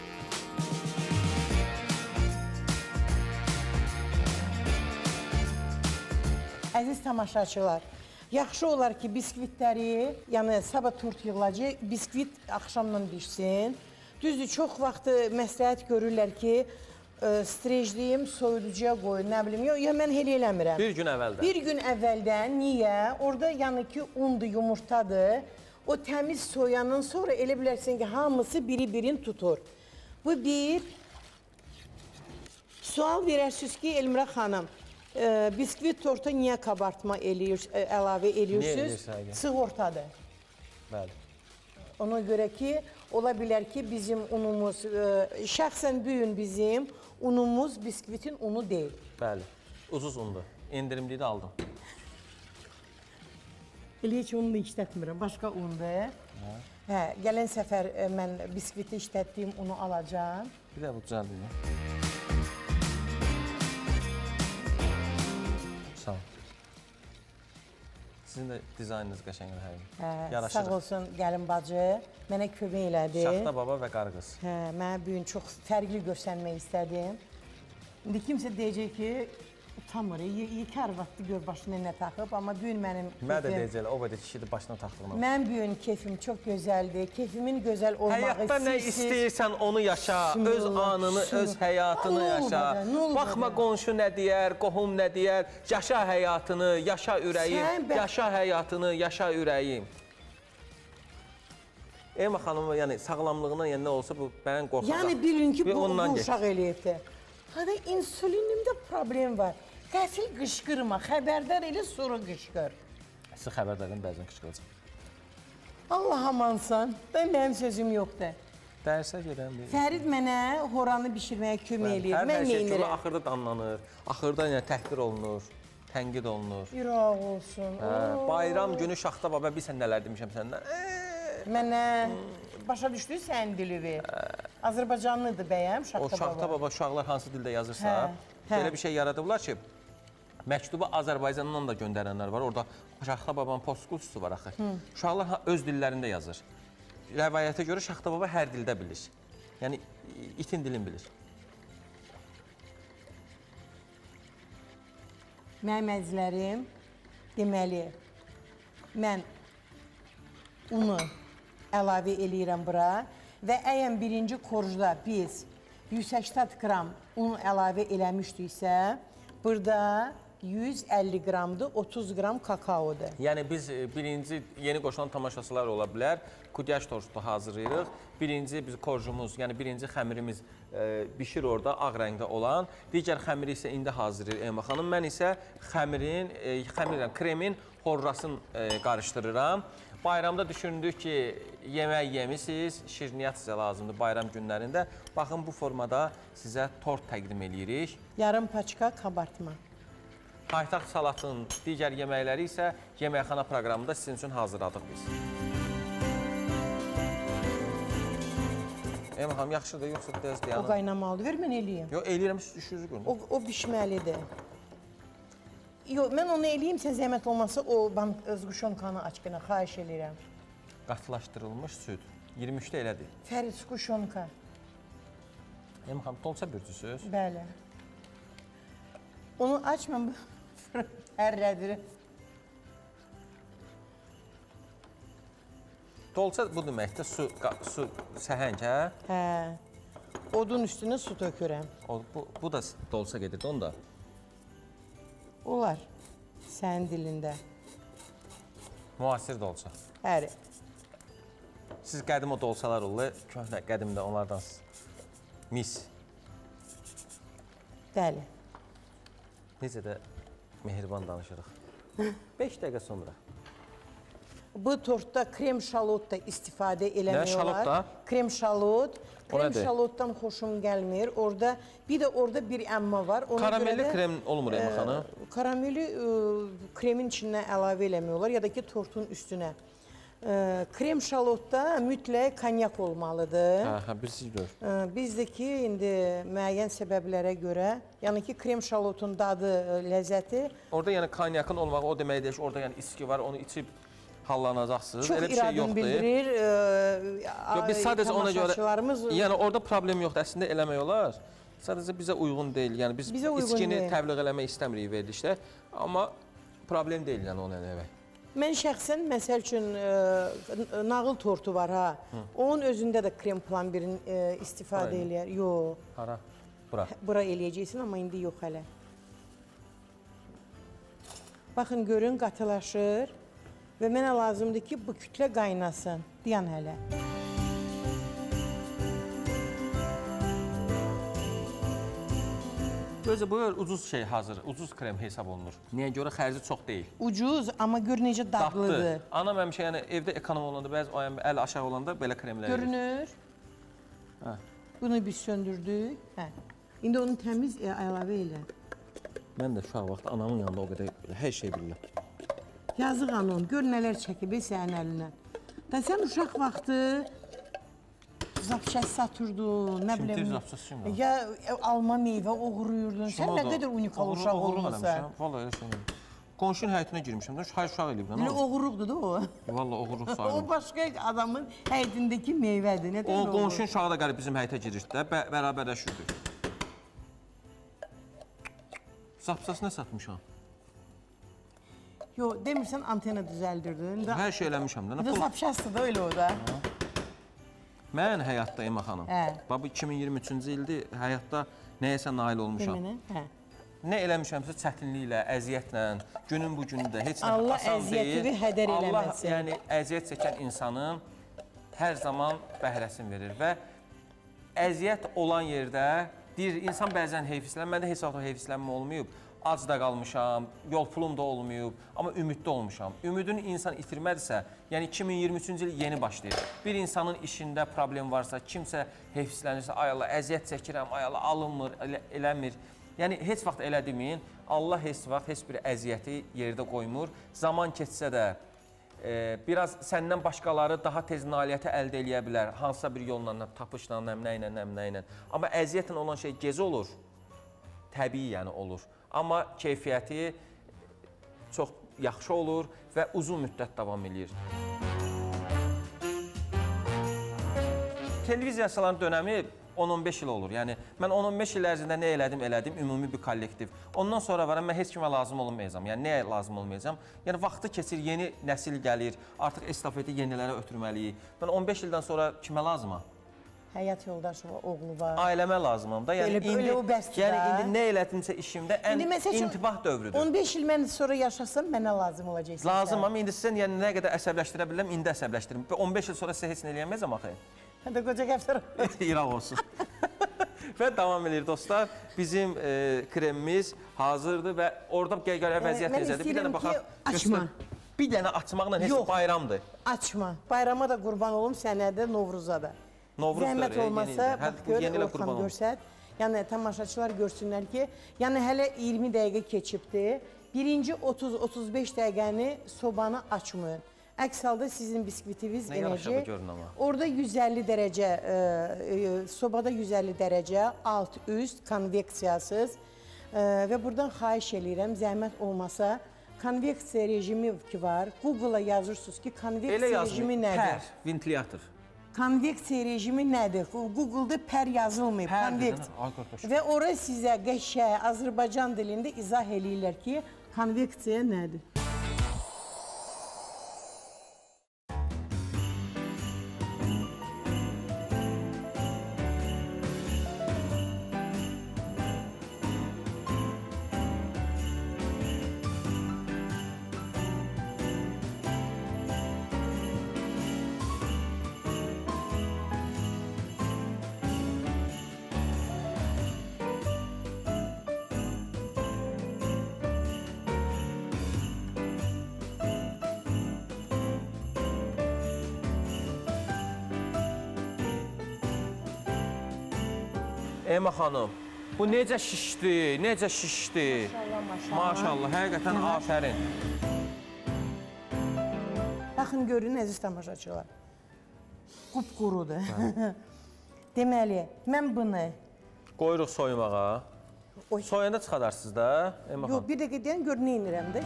Əziz tamaşaçılar, yaxşı olar ki, biskvitləri, yəni sabah tort yığılacaq, biskvit axşamdan bişsin. Düzdür, çox vaxt məsləhət görürlər ki, strejliyim, soyuducuya qoyun, nə bilim, yox, ya mən elə eləmirəm. Bir gün əvvəldən. Bir gün əvvəldən, niyə? Orada yəni ki, undur, yumurtadır. O təmiz soyandan sonra elə bilərsən ki, hamısı biri-birini tutur. Bu bir. Sual verərsiniz ki, Elmira xanım, e, biskvit torta niyə kabartma eləyir, e, əlavə eləyirsiniz? Niyə eləyirsən? Sığortadır. Bəli. Ona görə ki, ola bilər ki, bizim unumuz, e, şəxsən bu gün bizim unumuz biskvitin unu deyil. Bəli. Ucuz undur. İndirimliyi də aldım. Elə heç onu da işlətmirəm, başqa undur. Hə. Hə, gələn səfər e, mən biskviti işlətdiyim unu alacağam. Bir də bu düzəldir. Sağ ol. Sizin də dizaynınız qəşəngdir hər gün. Hə, Yaraşır. sağ olsun gəlin bacı, mənə kömək elədi. Şaxta baba və qarı qız. Hə, mən bu gün çox fərqli göstərmək istədim. İndi kimsə deyəcək ki, utanmır, iki arvadlı gör başına nə taxıb, amma bu gün mənim Mən də keyfim, deyəcəklər, o qədər kişidir başına taxdığına. mən bu gün keyfim çox gözəldir, keyfimin gözəl olmağı Həyatda nə istəyirsən onu yaşa, Şunu, öz anını, şunu. öz həyatını Nə olur yaşa. belə, nə olur Baxma belə? qonşu nə deyər, qohum nə deyər, yaşa həyatını, yaşa ürəyim, Sən bə- yaşa həyatını, yaşa ürəyim. Elma xanımın yəni sağlamlığına yəni nə olsa bu mən qorxacaq. Yəni bilin ki, Bir bu, bu ondan get. uşaq eləyibdir. Hada insulinimdə problem var. Qəfil qışqırma, xəbərdar elə sonra qışqır. Sizi xəbərdardan bəzən qışqıracaq. Allah amansan, da mənim sözüm yoxdur. Dərsə gedən bir... Fərid mənə horanı bişirməyə kömək eləyir. Hər Mən hər şey neynirəm? ki, axırda danlanır, axırda yəni təhqir olunur, tənqid olunur. İraq olsun. Hə, bayram günü Şaxta baba bilsən nələr demişəm səndən. Mənə başa düşdü sən dilivi. Azərbaycanlıdır bəyəm, Şaxta O baba. Şaxta baba uşaqlar hansı dildə yazırsa, Hə, hə. belə bir şey yaradıblar ki, məktubu Azərbaycandan da göndərənlər var. Orada Şaxta babanın postkultusu var axı. Uşaqlar ha- öz dillərində yazır. Rəvayətə görə Şaxta baba hər dildə bilir. Yəni itin dilini bilir. Mənim əzizlərim, deməli, mən unu əlavə eləyirəm bura və əgər birinci korjda biz yüz səksən qram un əlavə eləmişdiksə, burada yüz əlli qramdır, otuz qram kakaodur. Yəni biz e, birinci yeni qoşulan tamaşaçılar ola bilər. Kudyaş tortu hazırlayırıq. Birinci biz korjumuz, yəni birinci xəmirimiz e, bişir orada ağ rəngdə olan. Digər xəmiri isə indi hazırlayır Elma xanım. Mən isə xəmirin, e, xəmirlə kremin horrasını e, qarışdırıram. Bayramda düşündük ki, yemək yemisiniz, şirniyyat sizə lazımdır bayram günlərində. Baxın, bu formada sizə tort təqdim edirik. Yarım paçka kabartma. Paytaxt salatının digər yeməkləri isə yeməkxana proqramında sizin üçün hazırladıq biz. Elma xanım, yaxşıdır, yoxsa biraz O dayanın? qaynamalıdır, ver mən eləyim. Yox, eləyirəm, siz düşürüzü görün. O, o bişməlidir. Yox, mən onu eləyim, sən zəhmət olmasa o zquşonkanı aç qına, xahiş eləyirəm. Qatılaşdırılmış süd. iyirmi üçdə elədir. Fərid zquşonka. Elma xanım, dolça bürcüsüz. Bəli. Onu aç, mən hərlədirəm. Dolça bu deməkdir, su, qa- su səhəng, hə? Hə. Odun üstünə su tökürəm. O, bu, bu da dolça gedirdi, onda. Olar. Sənin dilində. Müasir dolça. Həri. Siz qədim o dolçalar olur, köhnə qədimdə onlardansınız. Mis. Bəli. Necə də mehriban danışırıq. beş dəqiqə sonra. Bu tortda krem şalot da istifadə eləmək Nə şalot olar. da? Krem şalot. O Krem nədir? şalotdan xoşum gəlmir. Orada bir də orada bir əmma var. Ona Karamelli görə də, krem olmur Elma xanım? e, Karameli e, kremin içinə əlavə eləmək olar ya da ki tortun üstünə. E, krem şalotda mütləq konyak olmalıdır. Hə, hə, birisi gör. E, Bizdəki indi müəyyən səbəblərə görə, yəni ki krem şalotun dadı, e, ləzzəti Orada yəni konyakın olmağı o demək deyir ki, orada yəni iski var, onu içib hallanacaqsınız. çox Elə bir şey iradın yoxdur. bildirir. E, Yox, biz sadəcə ona görə, tamaşaçılarımız- yəni orada problem yoxdur, əslində eləmək olar. Sadəcə bizə uyğun deyil, yəni biz Bizə uyğun içkini deyil. təbliğ eləmək istəmirik verilişdə, amma problem deyil yəni onu eləmək. Mən şəxsən məsəl üçün e, nağıl tortu var ha. Onun özündə də krem plambirin e, istifadə Burayı mı? eləyər. Yox. Hara? Bura. Bura eləyəcəksən, amma indi yox hələ. Baxın, görün, qatılaşır və mənə lazımdır ki, bu kütlə qaynasın. Dayan hələ. Gözə bu ucuz şey hazır, ucuz krem hesab olunur. Niyə görə xərci çox deyil. Ucuz, amma gör necə dadlıdır. Dadlı. Anam həmişə yəni evdə ekonom olanda, bəzi ayəm əl aşağı olanda belə kremlər verir. Görünür. Hə. Bunu biz söndürdük. Hə. İndi onu təmiz e, əlavə elə. Mən də uşaq vaxtı anamın yanında o qədər hər şey bilirəm. Yazıq anon, gör nələr çəkib sənin əlindən. Da sən uşaq vaxtı zapşəs satırdın, nə Çimtir bilim. zapşəs kim var? Ya e, alma meyvə oğuruyurdun. Sən nə qədər unikal uşaq olmuşsan. Vallahi elə şey deyil. Qonşunun həyətinə girmişəm də, hər uşaq eləyib. Elə oğurluqdur da o. Vallahi oğurluq O sayılır. başqa adamın həyətindəki meyvədir. Nə O deyir qonşunun uşağı da gəlib bizim həyətə girirdi də, bə bərabərləşirdik. Zapsas nə satmışam? Yox, demirsən antena düzəldirdin. Hər şey eləmişəm də. Bir Nə də pul? zapşasdır da öyle o da. Mən həyatda Elma xanım. Hə. Bax bu iki min iyirmi üçüncü ildir həyatda nəyəsə nail olmuşam. Deməli, hə. Nə eləmişəmsə çətinliklə, əziyyətlə, günün bu günü də heç nə Allah asan deyil. əziyyətini hədər Allah eləməsin. yəni əziyyət çəkən insanın hər zaman bəhrəsini verir və əziyyət olan yerdə deyir insan bəzən heyfislənir. Məndə heç vaxt heyfislənmə olmayıb. Ac da qalmışam, yol pulum da olmayıb, amma ümidli olmuşam. Ümidini insan itirmədirsə, yəni iki min iyirmi üçüncü il yeni başlayır. Bir insanın işində problem varsa, kimsə heyfislənirsə, ay Allah, əziyyət çəkirəm, ay Allah, alınmır, elə, eləmir. Yəni, heç vaxt elə deməyin, Allah heç vaxt heç bir əziyyəti yerdə qoymur. Zaman keçsə də, e, biraz səndən başqaları daha tez nailiyyəti əldə eləyə bilər. Hansısa bir yolla, tapışla, nəmlə ilə, nəmlə ilə. Amma əziyyətlə olan şey gec olur, təbii yəni olur. Amma keyfiyyəti çox yaxşı olur və uzun müddət davam edir. Televiziyaçıların dönəmi on on beş il olur. Yəni, mən on on beş il ərzində nə elədim, elədim, ümumi bir kollektiv. Ondan sonra varam, mən heç kimə lazım olmayacam. Yəni, nəyə lazım olmayacam? Yəni, vaxtı keçir, yeni nəsil gəlir, artıq estafeti yenilərə ötürməliyik. Mən on beş ildən sonra kimə lazımam? Həyat yoldaşı var, oğlu var. Ailəmə lazımam da. Yəni, Elə- indi, elə o bəsdir yəni, də. indi nə elədimsə işimdə ən İndi məsəl üçün intibah dövrüdür. on beş il mən sonra yaşasam mənə lazım olacaqsın. Lazımam, indi sizə yəni, nə qədər əsəbləşdirə bilirəm, indi əsəbləşdirim. on beş il sonra sizə heç nə eləyəməzəm axı. Hə də qoca qəftar. İraq olsun. Və davam edir dostlar. Bizim e, kremimiz hazırdır və orada gəl-gələ vəziyyət mən necədir? Bir dənə istəyirəm baxaq. ki, açma. göstər. Bir dənə açmaqla heç Yox. bayramdır. Açma. Bayrama da qurban olum, sənə də, Novruza da. Novruz Zəhmət da, olmasa, yeni ildir. bax Hə, gör, yeni ilə Orxan qurban olum. görsət. Yəni, tamaşaçılar görsünlər ki, yəni hələ iyirmi dəqiqə keçibdir. Birinci otuz otuz beş dəqiqəni sobanı açmayın. Əks halda sizin biskvitiniz Nə yaraşıqlı enəcək. görün amma. Orada yüz əlli dərəcə, e, e, sobada yüz əlli dərəcə, alt, üst, konveksiyasız. E, və buradan xahiş eləyirəm, zəhmət olmasa, konveksiya rejimi ki var, Google-a yazırsınız ki, Elə konveksiya rejimi yazmır. nədir? Pər, ventilator. Konveksiya rejimi nədir? Google-da pər yazılmayıb. Pərdir, Konveks. nə? Ay, qardaş. Və ora sizə qəşəng Azərbaycan dilində izah eləyirlər ki, konveksiya nədir? Ema xanım, bu necə şişdi, necə şişdi. Maşallah, maşallah. Maşallah, həqiqətən afərin. Baxın, görün, əziz tamaşaçılar. Qupqurudur. Deməli, mən bunu... Qoyuruq soyumağa. Oy. Soyanda çıxadarsınız da, Ema xanım. Yox, bir dəqiqə deyən, gör, nə inirəm də.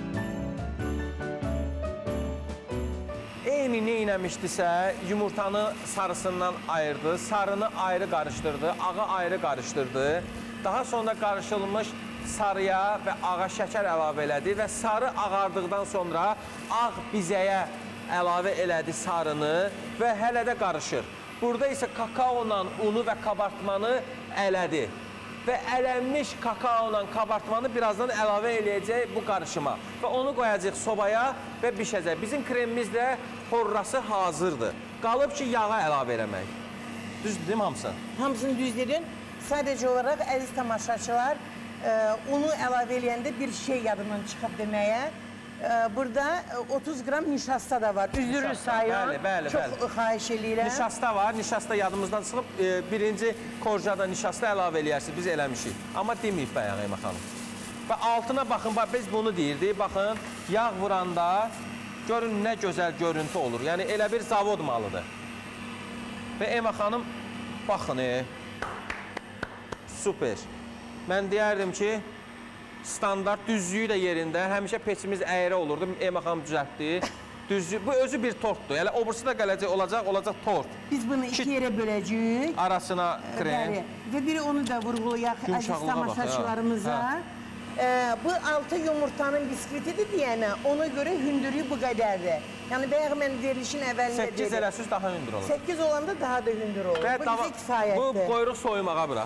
Eyni nə inəmişdisə, yumurtanı sarısından ayırdı, sarını ayrı qarışdırdı, ağı ayrı qarışdırdı. Daha sonra qarışılmış sarıya və ağa şəkər əlavə elədi və sarı ağardıqdan sonra ağ bizəyə əlavə elədi sarını və hələ də qarışır. Burada isə kakaola unu və kabartmanı elədi və ələnmiş kakaola kabartmanı birazdan əlavə eləyəcək bu qarışıma və onu qoyacaq sobaya və bişəcək. Bizim kremimiz də horrası hazırdır. Qalıb ki, yağa əlavə eləmək. Düzdür, deyim hamısı? Hamısını düz dedin. Sadəcə olaraq, əziz tamaşaçılar, e, unu əlavə eləyəndə bir şey yadımdan çıxıb deməyə. E, burada otuz qram nişasta da var. Üzürü sayan. Bəli, bəli, Çox bəli. xahiş eləyirəm. Nişasta var, nişasta yadımızdan çıxıb. E, birinci korjada nişasta əlavə eləyərsiniz, biz eləmişik. Amma deməyib bəyağı Ema xanım. Və altına baxın, bax, biz bunu deyirdik. Baxın, yağ vuranda görün nə gözəl görüntü olur. Yəni, elə bir zavod malıdır. Və Ema xanım, baxın, e, super. Mən deyərdim ki, standart düzlüyü də yerində, həmişə peçimiz əyri olurdu. Ema xanım düzəltdi. Düzlüyü, bu özü bir tortdur. Yəni, obursu da gələcək, olacaq, olacaq tort. Biz bunu iki yerə böləcəyik. Arasına krem. Bəli. Və biri onu da vurğulayaq əziz Yumşaqlığa bax, tamaşaçılarımıza. hə. Ee, bu altı yumurtanın biskvitidir deyənə, ona görə hündürlüyü bu qədərdir. Yəni, bayaq mən verilişin əvvəlində dedim. səkkiz eləsiniz daha hündür olur. səkkiz olanda daha da hündür olur. Və Bu dava- bizə kifayətdir. Bu qoyuruq soyumağa bura.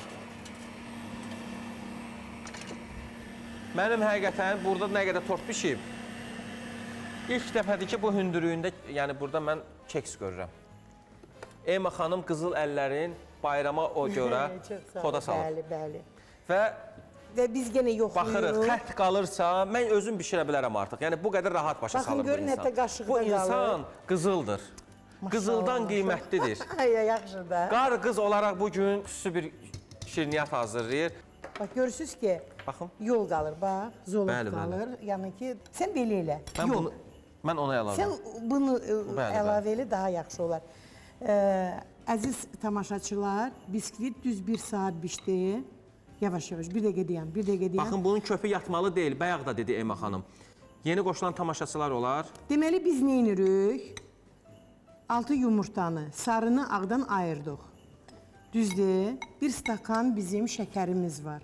Mənim həqiqətən burada nə qədər tort bişib. İlk dəfədir ki, bu hündürlüyündə, yəni burada mən keks görürəm. Ema xanım qızıl əllərin bayrama o görə Çox sağ ol. xoda salır. Bəli, bəli. Və Və biz yenə baxırıq, yoxlayırıq. xətt qalırsa, mən özüm bişirə bilərəm artıq. Yəni, bu qədər rahat başa Baxın, salır bu görün, insan. hətta qaşıqda Bu insan qalır. qızıldır. Qızıldan qiymətlidir. Ay, yaxşı da. Qar qız olaraq bugün xüsusi bir şirniyyat hazırlayır. Bax, görürsünüz ki, Baxın. yol qalır, bax, zolaq Bəli, bəli. qalır. Yəni ki, sən belə elə. Mən Yox. bunu mən ona əlavə Sən bunu ə, bəli. əlavə elə daha yaxşı olar. Ə, əziz tamaşaçılar, biskvit düz bir saat bişdi. Yavaş-yavaş, bir dəqiqə deyəm, bir dəqiqə deyəm. Baxın, bunun köpü yatmalı deyil. Bayaq da dedi Ema xanım. Yeni qoşulan tamaşaçılar olar. Deməli, biz nə edirik? Altı yumurtanı, sarını ağdan ayırdıq. Düzdür? Bir stakan bizim şəkərimiz var.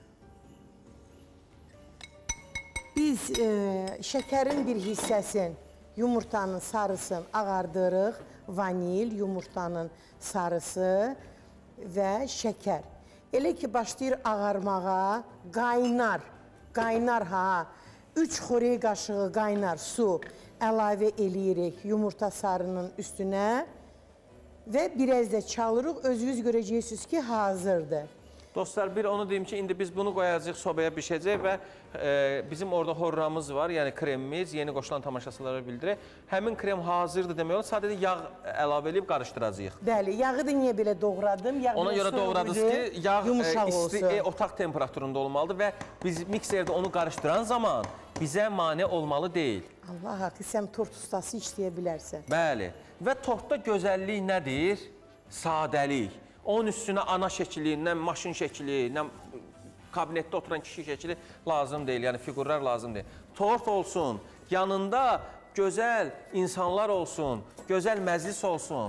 Biz e, şəkərin bir hissəsin, yumurtanın sarısını ağardırıq. Vanil, yumurtanın sarısı və şəkər. Elə ki, başlayır ağarmağa, qaynar, qaynar ha, üç xörək qaşığı qaynar su əlavə eləyirik yumurta sarının üstünə və biraz da çalırıq, özünüz görəcəksiniz ki, hazırdır. Dostlar, bir onu deyim ki, indi biz bunu qoyacaq sobaya bişəcək və e, bizim orada horramız var, yəni kremimiz, yeni qoşulan tamaşaçılara bildirək. Həmin krem hazırdır demək olur, sadəcə yağ əlavə edib qarışdıracağıq. Bəli, yağı da niyə belə doğradım? Yağı Ona görə doğradınız ki, yağ yumuşaq e, isti, olsun. e, otaq temperaturunda olmalıdır və biz mikserdə onu qarışdıran zaman bizə mane olmalı deyil. Allah haqqı, sən tort ustası işləyə bilərsən. Bəli. Və tortda gözəllik nədir? Sadəlik. Onun üstünə ana şəkili, nə maşın şəkili, nə kabinetdə oturan kişi şəkili lazım deyil, yəni fiqurlar lazım deyil. Tort olsun, yanında gözəl insanlar olsun, gözəl məclis olsun.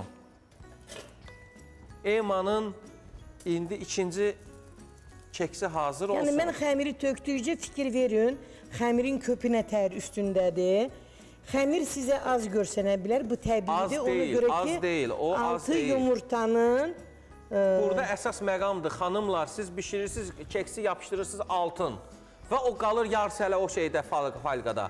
Emanın indi ikinci keksi hazır olsun. Yəni, mən xəmiri tökdükcə fikir verin, xəmirin köpünə tər üstündədir. Xəmir sizə az görsənə bilər, bu təbiidir. Az deyil, az deyil, o az deyil. Altı yumurtanın... Burada əsas məqamdır, xanımlar, siz bişirirsiniz, keksi yapışdırırsınız altın və o qalır yarısı hələ o şeydə, falqada.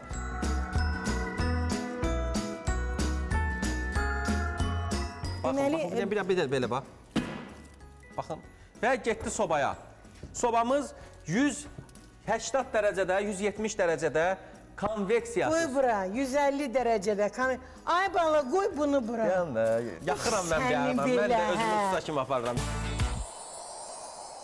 Baxın, baxın, bir də, bir də belə bax. Baxın, və getdi sobaya. Sobamız yüz səksən dərəcədə, yüz yetmiş dərəcədə konveksiyasız. Qoy bura, yüz əlli dərəcədə. Ay bala, qoy bunu bura. Yəni, yaxıram mən bir yandan, mən də özümü tuta kimi aparıram.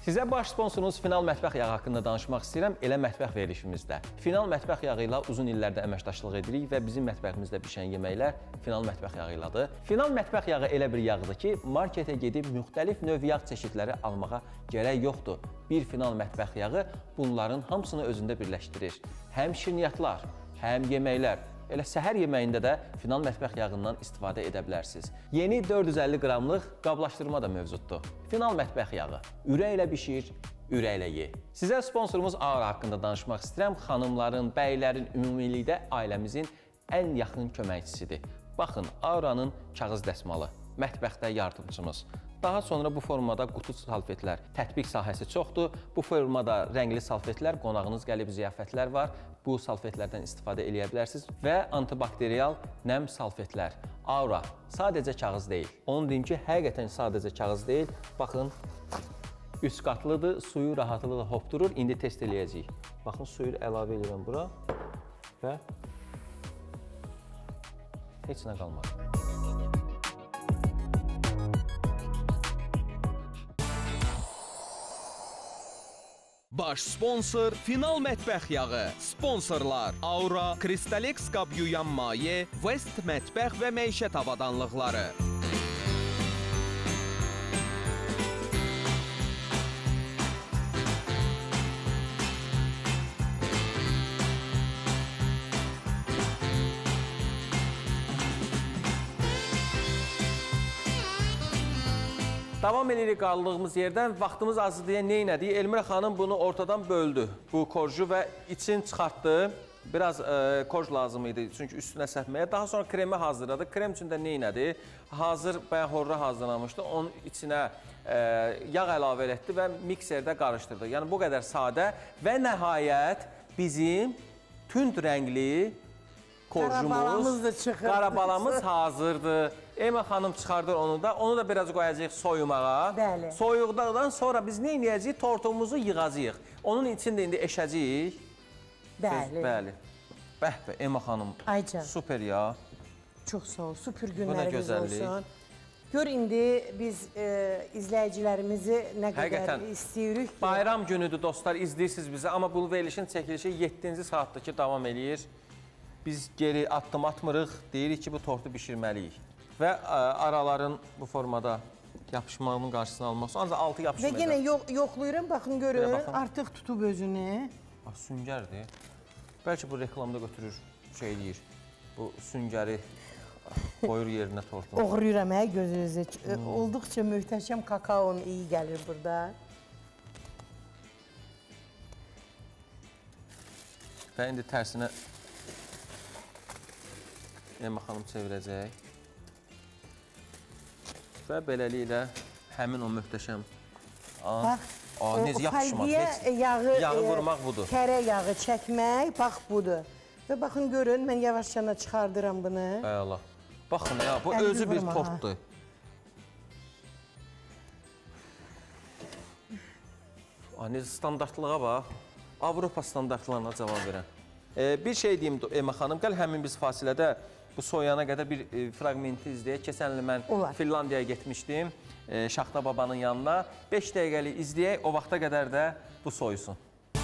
Sizə baş sponsorumuz Final Mətbəx Yağı haqqında danışmaq istəyirəm, elə mətbəx verilişimizdə. Final Mətbəx Yağı ilə uzun illərdə əməkdaşlıq edirik və bizim mətbəximizdə bişən yeməklər Final Mətbəx Yağı ilədir. Final Mətbəx Yağı elə bir yağdır ki, marketə gedib müxtəlif növ yağ çeşidləri almağa gərək yoxdur. Bir Final Mətbəx Yağı bunların hamısını özündə birləşdirir. Həm şirniyyatlar, həm yeməklər, elə səhər yeməyində də Final Mətbəx Yağından istifadə edə bilərsiniz. Yeni dörd yüz əlli qramlıq qablaşdırma da mövcuddur. Final Mətbəx Yağı. Ürəklə bişir, ürəklə ye. Sizə sponsorumuz Aura haqqında danışmaq istəyirəm. Xanımların, bəylərin, ümumilikdə ailəmizin ən yaxın köməkçisidir. Baxın, Aura'nın kağız dəsmalı, mətbəxdə yardımcımız. Daha sonra bu formada qutu salfetlər, tətbiq sahəsi çoxdur. Bu formada rəngli salfetlər, qonağınız gəlib ziyafətlər var. Bu salfetlərdən istifadə edə bilərsiniz və antibakteriyal nəm salfetlər. Aura sadəcə kağız deyil. Onu deyim ki, həqiqətən sadəcə kağız deyil. Baxın, üç qatlıdır, suyu rahatlıqla hopdurur. İndi test eləyəcəyik. Baxın, suyu əlavə edirəm bura və heç nə qalmadı. Baş sponsor Final Mətbəx Yağı. Sponsorlar Aura, Kristalex qab yuyan maye, West Mətbəx və məişət avadanlıqları. Davam edirik qaldığımız yerdən. Vaxtımız azdır deyə nə elədik? Elmira xanım bunu ortadan böldü, bu korju və için çıxartdı. Biraz e, korj lazım idi, çünki üstünə səpməyə. Daha sonra kremi hazırladı. Krem üçün də nə elədi? Hazır, bəyan horra hazırlamışdı. Onun içinə e, yağ əlavə etdi və mikserdə qarışdırdı. Yəni bu qədər sadə və nəhayət bizim tünd rəngli korjumuz, qarabalamız hazırdır. Elmira xanım çıxardır onu da. Onu da biraz qoyacağıq soyumağa. Bəli. Soyuqdan sonra biz nə edəcəyik? Tortumuzu yığacağıq. Onun içində indi eşəcəyik. Bəli. Bəli. Bəh be, Elmira xanım. Aycan. Super ya. Çox sağ ol. Super günləriniz olsun. Gör indi biz e, izləyicilərimizi nə qədər Həqiqətən, istəyirik ki. Bayram günüdür dostlar, izləyirsiniz bizi. Amma bu verilişin çəkilişi yeddinci saatdakı davam eləyir. Biz geri addım atmırıq. Deyirik ki, bu tortu bişirməliyik. Və ə, araların bu formada yapışmağının qarşısını almaq üçün ancaq altı yapışmayacaq. Və yenə yox, yoxlayıram, baxın görün, artıq tutub özünü. Süngərdir. Bəlkə bu reklamda götürür, şey deyir, bu süngəri qoyur yerinə tortunu. Oğruyuram hə gözünüzü. Hmm. Olduqca möhtəşəm kakaon iyi gəlir burada. Və indi tərsinə Elmira xanım çevirəcək. Və beləliklə həmin o möhtəşəm Bax, necə yapışmaz, yağı, yağı vurmaq budur. Kərə yağı çəkmək, bax budur. Və baxın görün, mən yavaş-yana çıxardıram bunu. Əla. Baxın ya, bu özü bir tortdur. Necə standartlığa bax, Avropa standartlarına cavab verən. Bir şey deyim Elmira xanım, gəl həmin biz fasilədə bu soyana qədər bir e, fragmenti izləyək. Keçən il mən Olar. Finlandiyaya getmişdim, e, Şaxta babanın yanına. beş dəqiqəlik izləyək, o vaxta qədər də bu soyusun.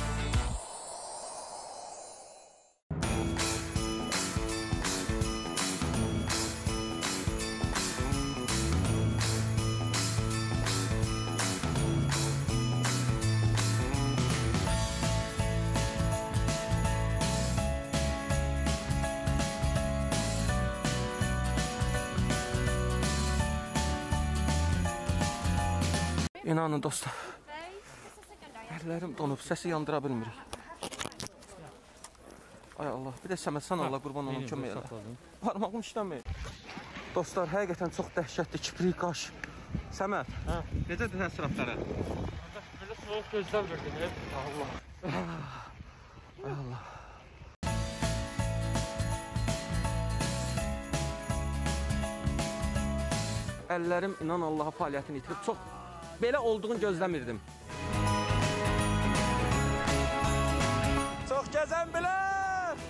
İnanın dostlar, əllərim donub, səsi yandıra bilmirik. Ay Allah, bir də Səməd, sən Allah qurban onun kömək elə. Parmağım işləmir. Dostlar, həqiqətən çox dəhşətli kiprik qaş. Səməd, necədir təəssüratları? Belə soğuk gözdən verdin, hep. Allah. Ay Allah. Əllərim inan Allaha fəaliyyətini itirib, çox belə olduğunu gözləmirdim. Çox gəzən bilər!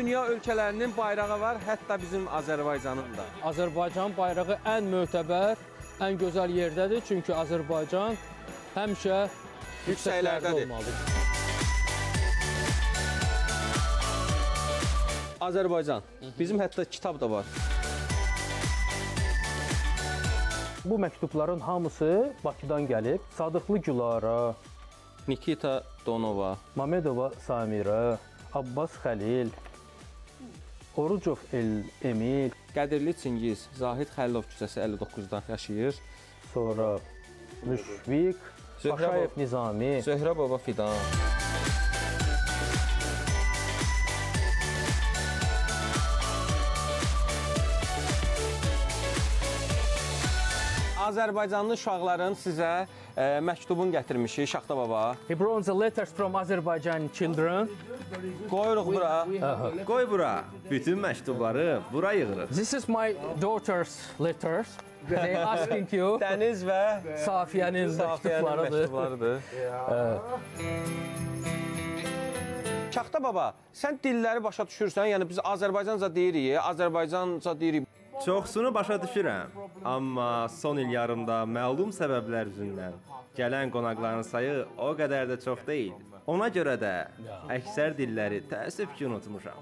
dünya ölkələrinin bayrağı var, hətta bizim Azərbaycanın da. Azərbaycan bayrağı ən mötəbər, ən gözəl yerdədir. Çünki Azərbaycan həmişə yüksəklərdə olmalıdır. Azərbaycan. Bizim hətta kitab da var. Bu məktubların hamısı Bakıdan gəlib. Sadıqlı Gülara, Nikita Donova, Mamedova Samira, Abbas Xəlil, Orucov El Emil, Qədirli Çingiz, Zahid Xəlilov küçəsi əlli doqquzda yaşayır. sonra Müşfiq, Paşayev Nizami, Zöhrə Baba Fidan. Azərbaycanlı uşaqların sizə e, məktubun gətirmişik Şaxta Baba. He brought the letters from Azerbaijan children. Qoyuruq bura. Qoy bura. Bütün məktubları bura yığırıq. This is my daughter's letters. They asking you. Dəniz və Safiyənin məktublarıdır. məktublarıdır. Şaxta Baba, sən dilləri başa düşürsən? Yəni biz Azərbaycanca deyirik, Azərbaycanca deyirik. Çoxsunu başa düşürəm. Amma son il yarımda məlum səbəblər üzündən gələn qonaqların sayı o qədər də çox deyil. Ona görə də əksər dilləri təəssüf ki unutmuşam.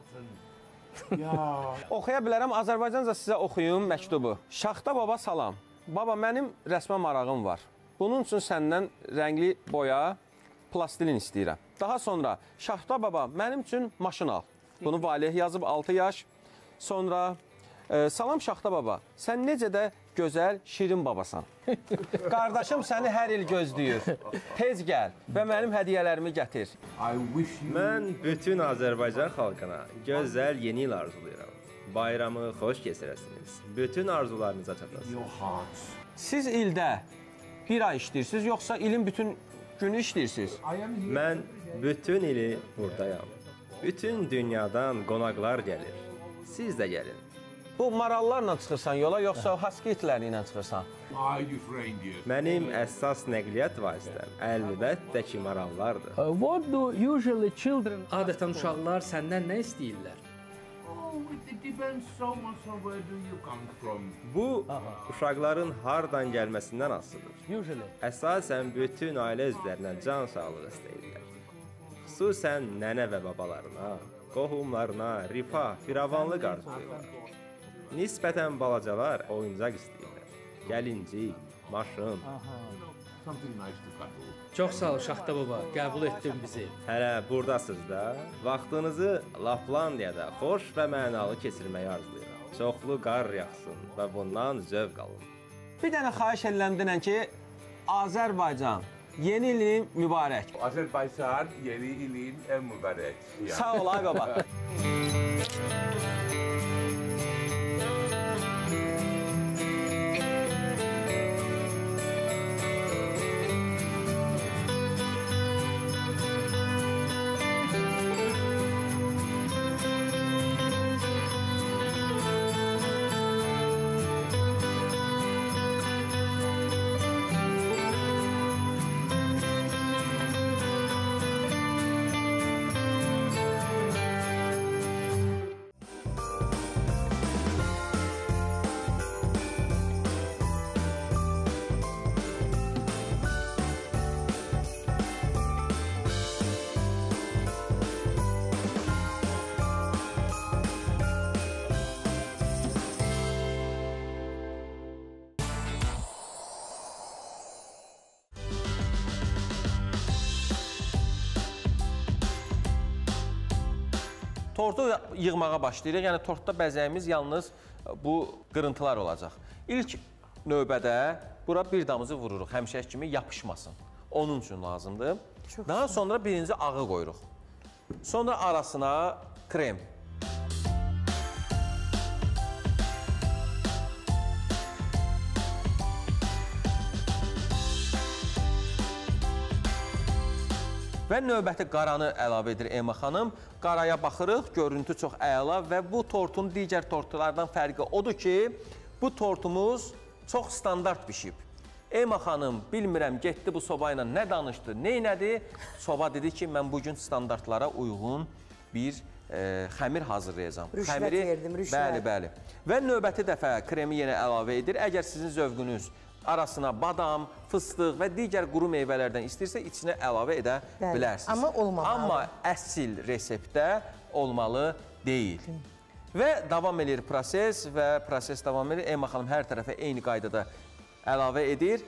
Oxuya bilərəm, Azərbaycanca sizə oxuyum məktubu. Şaxta Baba salam. Baba, mənim rəsmə marağım var. Bunun üçün səndən rəngli boya, plastilin istəyirəm. Daha sonra, Şaxta Baba, mənim üçün maşın al. Bunu Valih yazıb altı yaş. Sonra, e, salam Şaxta Baba, sən necə də gözəl, şirin babasan. Qardaşım səni hər il gözləyir. Tez gəl və mənim hədiyyələrimi gətir. Mən bütün Azərbaycan xalqına gözəl yeni il arzulayıram. Bayramı xoş keçirəsiniz. Bütün arzularınıza çatasınız. Siz ildə bir ay işləyirsiniz, yoxsa ilin bütün günü işləyirsiniz? Mən bütün ili buradayam. Bütün dünyadan qonaqlar gəlir. Siz də gəlin. Bu marallarla çıxırsan yola, yoxsa husky itləri ilə çıxırsan? Mənim əsas nəqliyyat vasitəm əlbəttə ki, marallardır. Uh, what do usually children... Adətən uşaqlar səndən nə istəyirlər? Bu, uşaqların hardan gəlməsindən asılıdır. Usually. Əsasən bütün ailə üzvlərinə can sağlığı istəyirlər. Xüsusən nənə və babalarına, qohumlarına rifah, firavanlıq arzulayırlar. Nisbətən balacalar oyuncaq istəyirlər. Gəlincik, maşın. Çox sağ ol Şaxta Baba, qəbul etdin bizi. Hələ buradasınız da, vaxtınızı Laplandiyada xoş və mənalı keçirməyi arzulayıram. Çoxlu qar yağsın və bundan zövq alın. Bir dənə xahiş edirəm denən ki, Azərbaycan yeni ilin mübarək. Azerbaycan yeni ilin en mübarek. Sağ ol ay baba. Tortu yığmağa başlayırıq. Yəni tortda bəzəyimiz yalnız bu qırıntılar olacaq. İlk növbədə bura bir damızı vururuq. Həmişəki kimi yapışmasın. Onun üçün lazımdır. Daha sonra birinci ağı qoyuruq. Sonra arasına krem. Və növbəti qaranı əlavə edir Ema xanım. Qaraya baxırıq, görüntü çox əla və bu tortun digər tortlardan fərqi odur ki, bu tortumuz çox standart bişib. Ema xanım, bilmirəm, getdi bu soba ilə nə danışdı, nə elədi? Soba dedi ki, mən bugün standartlara uyğun bir e, xəmir hazırlayacağam. Rüşvət Xəmiri, verdim, rüşvət. Bəli, bəli. Və növbəti dəfə kremi yenə əlavə edir. Əgər sizin zövqünüz arasına badam, fıstıq və digər quru meyvələrdən istəyirsə, içinə əlavə edə Bəli, bilərsiniz. amma olmamalı. Amma əsl reseptdə olmalı deyil. Və davam edir proses və proses davam edir. Elma xanım hər tərəfə eyni qaydada əlavə edir.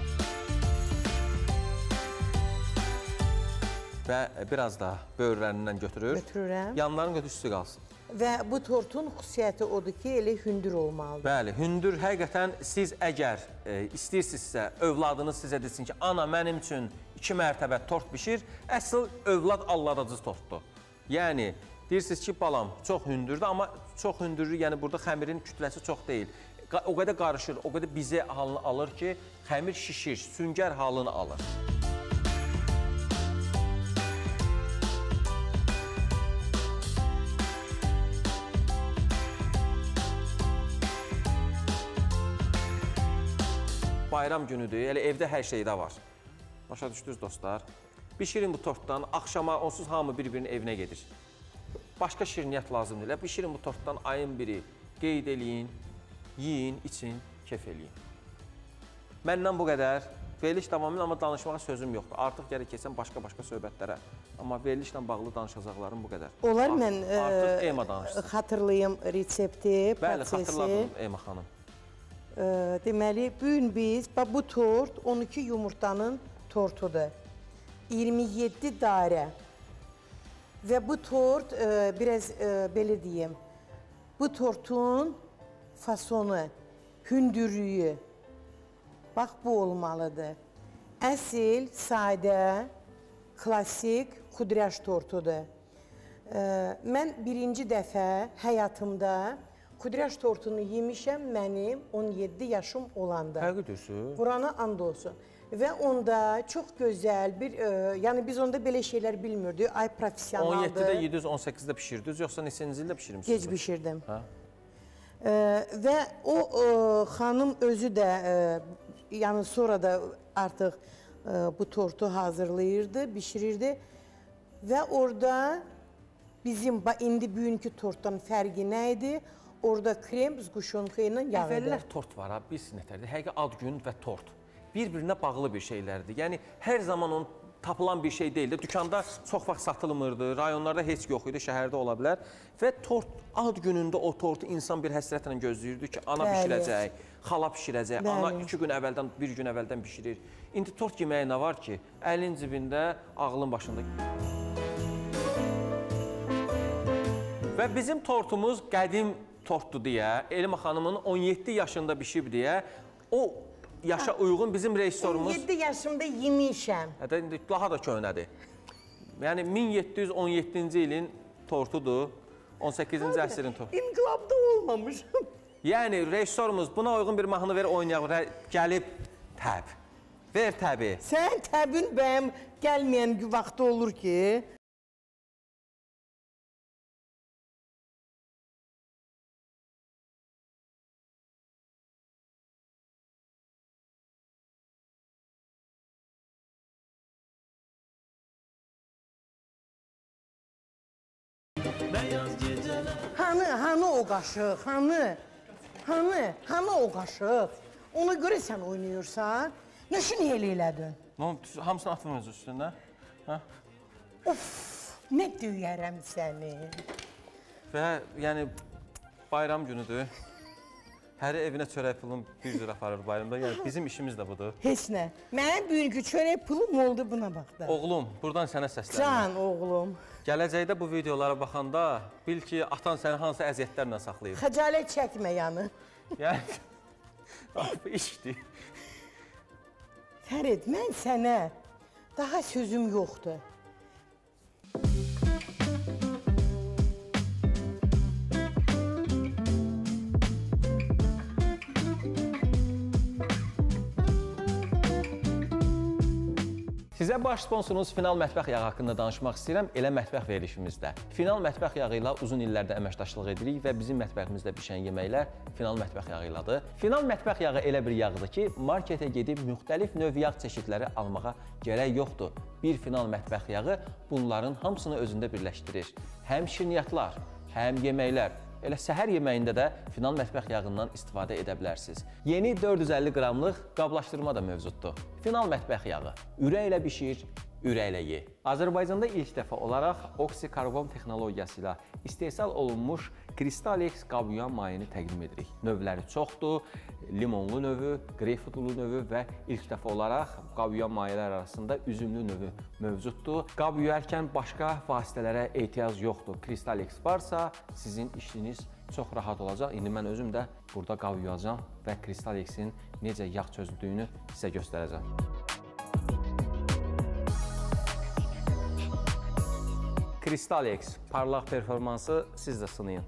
Və biraz da böyürlərindən götürür. Götürürəm. Yanlarını götür, üstü qalsın. Və bu tortun xüsusiyyəti odur ki, elə hündür olmalıdır. Bəli, hündür. Həqiqətən siz əgər e, istəyirsinizsə, övladınız sizə desin ki, ana mənim üçün iki mərtəbə tort bişir, əsl övlad alladacı tortdur. Yəni, deyirsiniz ki, balam çox hündürdür, amma çox hündürlük, yəni burada xəmirin kütləsi çox deyil. O qədər qarışır, o qədər bizə halını alır ki, xəmir şişir, süngər halını alır. Bayram günüdür, elə evdə hər şeydə var. Başa düşdünüz dostlar. Bişirin bu tortdan, axşama onsuz hamı bir-birinin evinə gedir. Başqa şirniyyat lazım deyil. Bişirin bu tortdan ayın biri qeyd eləyin, yiyin, için, kef eləyin. Məndən bu qədər. Veriliş davam edir, amma danışmağa sözüm yoxdur. Artıq gərək keçəm başqa-başqa söhbətlərə. Amma verilişlə bağlı danışacaqlarım bu qədər. Onlar mən Artıq Ema danışsın. xatırlayım resepti, Bəli, prosesi. xatırladım Ema xanım. E, deməli, bugün biz, bu tort on iki yumurtanın tortudur. iyirmi yeddi dairə. Və bu tort, e, biraz e, belə deyim, bu tortun fasonu, hündürlüyü, bax bu olmalıdır. Əsl, sadə, klasik kudryaş tortudur. E, mən birinci dəfə həyatımda kudryaş tortunu yemişəm mənim on yeddi yaşım olanda. Həqiqətən. Qurana and olsun. Və onda çox gözəl bir, e, yəni biz onda belə şeylər bilmirdik. Ay professionaldır. on yeddidə yediniz, on səkkizdə bişirdiniz, yoxsa neçənci ildə bişirmişsiniz? Gec bişirdim. Hə? E, və o e, xanım özü də, e, yəni sonra da artıq e, bu tortu hazırlayırdı, bişirirdi. Və orada bizim indi bugünkü tortdan fərqi nə idi? Orada krem, zquşonka ilə yağ idi. Əvvəllər tort var, biz nətərdir? Həqiqi ad gün və tort. Bir-birinə bağlı bir şeylərdir. Yəni, hər zaman onun tapılan bir şey deyildi. Dükanda çox vaxt satılmırdı, rayonlarda heç yox idi, şəhərdə ola bilər. Və tort, ad günündə o tortu insan bir həsrətlə gözləyirdi ki, ana Bəli. bişirəcək, xala bişirəcək, Bəli. ana iki gün əvvəldən, bir gün əvvəldən bişirir. İndi tort yeməyi nə var ki? Əlin cibində, ağlın başında. Və bizim tortumuz qədim tortdur deyə, Elma xanımın on yeddi yaşında bişib deyə, o yaşa uyğun bizim rejissorumuz... on yeddi yaşımda yemişəm. Hətta indi daha da köhnədir. Yəni min yeddi yüz on yeddinci ilin tortudur, on səkkizinci əsrin tortu. İnqilabda olmamışım. Yəni rejissorumuz buna uyğun bir mahnı ver, oynayaq, gəlib təb. Ver təbi. Sən təbün bəyəm gəlməyən vaxtı olur ki... Hanı, hanı o qaşıq, hanı, hanı, hanı o qaşıq. Ona görə sən oynayırsan, nə üçün elə elədin? Hamısını atın öz üstündə. Of, nə döyərəm səni. Və yəni bayram günüdür. Hər evinə çörək pulun bir cür aparır bayramda. Yəni bizim işimiz də budur. Heç nə. Mənim bugünkü çörək pulum oldu buna bax da. Oğlum, buradan sənə səslənir. Can oğlum. Gələcəkdə bu videolara baxanda bil ki, atan səni hansı əziyyətlərlə saxlayıb. Xəcalət çəkmə yanı. Yəni, işdir. Fərid, mən sənə daha sözüm yoxdur. Sizə baş sponsorumuz Final Mətbəx Yağı haqqında danışmaq istəyirəm, elə mətbəx verilişimizdə. Final Mətbəx Yağı ilə uzun illərdə əməkdaşlıq edirik və bizim mətbəximizdə bişən yeməklər Final Mətbəx Yağı ilədir. Final Mətbəx Yağı elə bir yağdır ki, marketə gedib müxtəlif növ yağ çeşidləri almağa gərək yoxdur. Bir Final Mətbəx Yağı bunların hamısını özündə birləşdirir. Həm şirniyyatlar, həm yeməklər, elə səhər yeməyində də Final Mətbəx Yağından istifadə edə bilərsiniz. Yeni dörd yüz əlli qramlıq qablaşdırma da mövcuddur. Final Mətbəx Yağı ürəklə bişir, ürəklə ye. Azərbaycanda ilk dəfə olaraq oksikarbon texnologiyası ilə istehsal olunmuş Cristalex qab-yuyan mayını təqdim edirik. Növləri çoxdur, limonlu növü, greypfrutlu növü və ilk dəfə olaraq qab-yuyan mayələr arasında üzümlü növü mövcuddur. Qab yuyarkən başqa vasitələrə ehtiyac yoxdur. Cristalex varsa sizin işiniz çox rahat olacaq. İndi mən özüm də burada qab yuyacağam və Cristalexin necə yağ çözüldüyünü sizə göstərəcəm. Cristalex parlaq performansı siz də sınayın.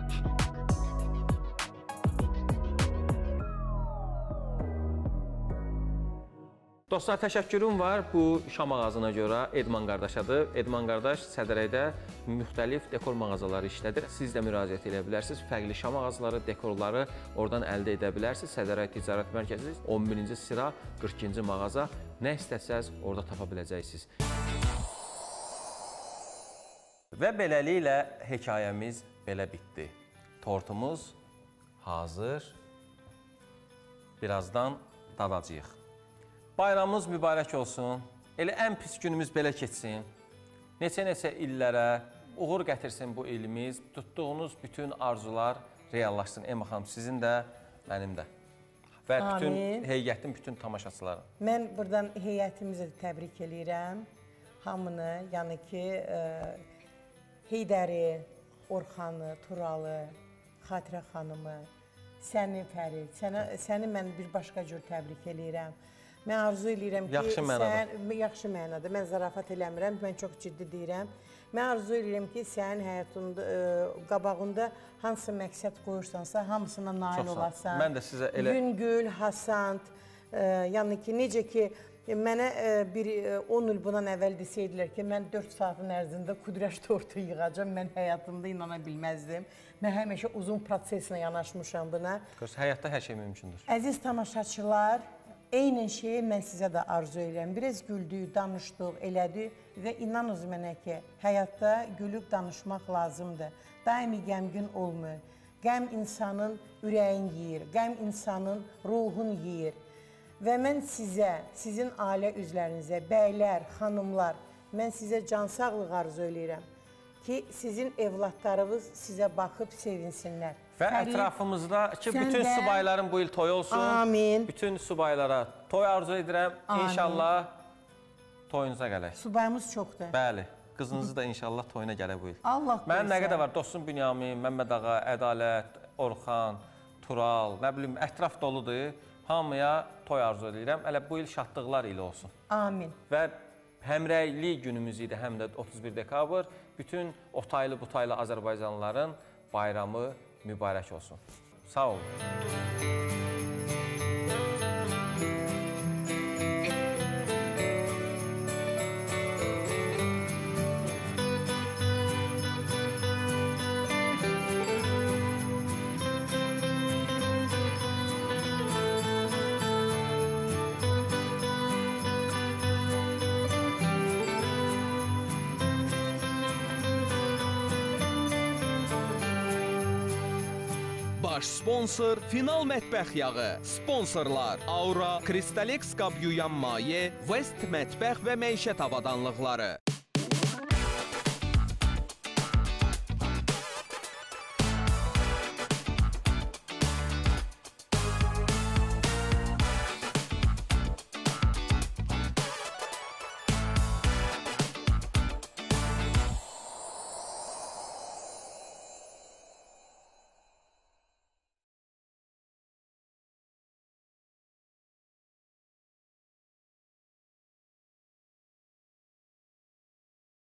Dostlar, təşəkkürüm var bu şam ağacına görə Edman qardaşadır. Edman qardaş Sədərəkdə müxtəlif dekor mağazaları işlədir. Siz də müraciət edə bilərsiniz. Fərqli şam ağacları, dekorları oradan əldə edə bilərsiniz. Sədərək Ticarət Mərkəzi on birinci sıra qırx ikinci mağaza. Nə istəsəz orada tapa biləcəksiniz. Və beləliklə hekayəmiz belə bitdi. Tortumuz hazır. Birazdan dadacağıq. Bayramımız mübarək olsun. Elə ən pis günümüz belə keçsin. Neçə-neçə illərə uğur gətirsin bu ilimiz. Tutduğunuz bütün arzular reallaşsın. Ema xanım, sizin də, mənim də. Və bütün heyətin, bütün tamaşaçıları. Mən buradan heyətimizi təbrik eləyirəm. Hamını, yəni ki, Heydəri, Orxanı, Turalı, Xatirə xanımı, səni Fərid, səni mən bir başqa cür təbrik eləyirəm. Mən arzu eləyirəm ki, yaxşı mənada. Yaxşı mənada, mən zarafat eləmirəm, mən çox ciddi deyirəm. Mən arzu eləyirəm ki, sənin həyatında, qabağında hansı məqsəd qoyursansa, hamısına nail olasan. Mən də sizə elə... Yüngül, hasant, yəni ki, necə ki, mənə bir on il bundan əvvəl desəydilər ki, mən dörd saatın ərzində kudrəş tortu yığacam, mən həyatımda inana bilməzdim. Mən həmişə uzun proseslə yanaşmışam buna. Həyatda hər şey mümkündür. Əziz tamaşaçılar, eynən şeyi mən sizə də arzu edirəm. Biraz güldük, danışdıq, elədik və inanınız mənə ki, həyatda gülüb danışmaq lazımdır. Daimi qəmgin olmur. Qəm insanın ürəyin yeyir, qəm insanın ruhun yeyir. Və mən sizə, sizin ailə üzvlərinizə, bəylər, xanımlar, mən sizə can sağlıq arzu edirəm ki, sizin evlatlarınız sizə baxıb sevinsinlər. Və ətrafımızda ki, bütün subayların bu il toy olsun. Amin. Bütün subaylara toy arzu edirəm. İnşallah toyunuza gələk. Subayımız çoxdur. Bəli. Qızınızı da inşallah toyuna gələ bu il. Allah qoysun. Mənim nə qədər var? Dostum Bünyamin, Məmməd Ağa, Ədalət, Orxan, Tural, nə bilim, ətraf doludur. Hamıya toy arzu edirəm. Hələ bu il şadlıqlar ilə olsun. Amin. Və həmrəylik günümüz idi, həm də otuz bir dekabr. Bütün otaylı, butaylı Azərbaycanlıların bayramı mübarək olsun. Sağ olun. Baş sponsor Final Mətbəx Yağı. Sponsorlar Aura, Cristalex qab yuyan maye, West Mətbəx və məişət avadanlıqları.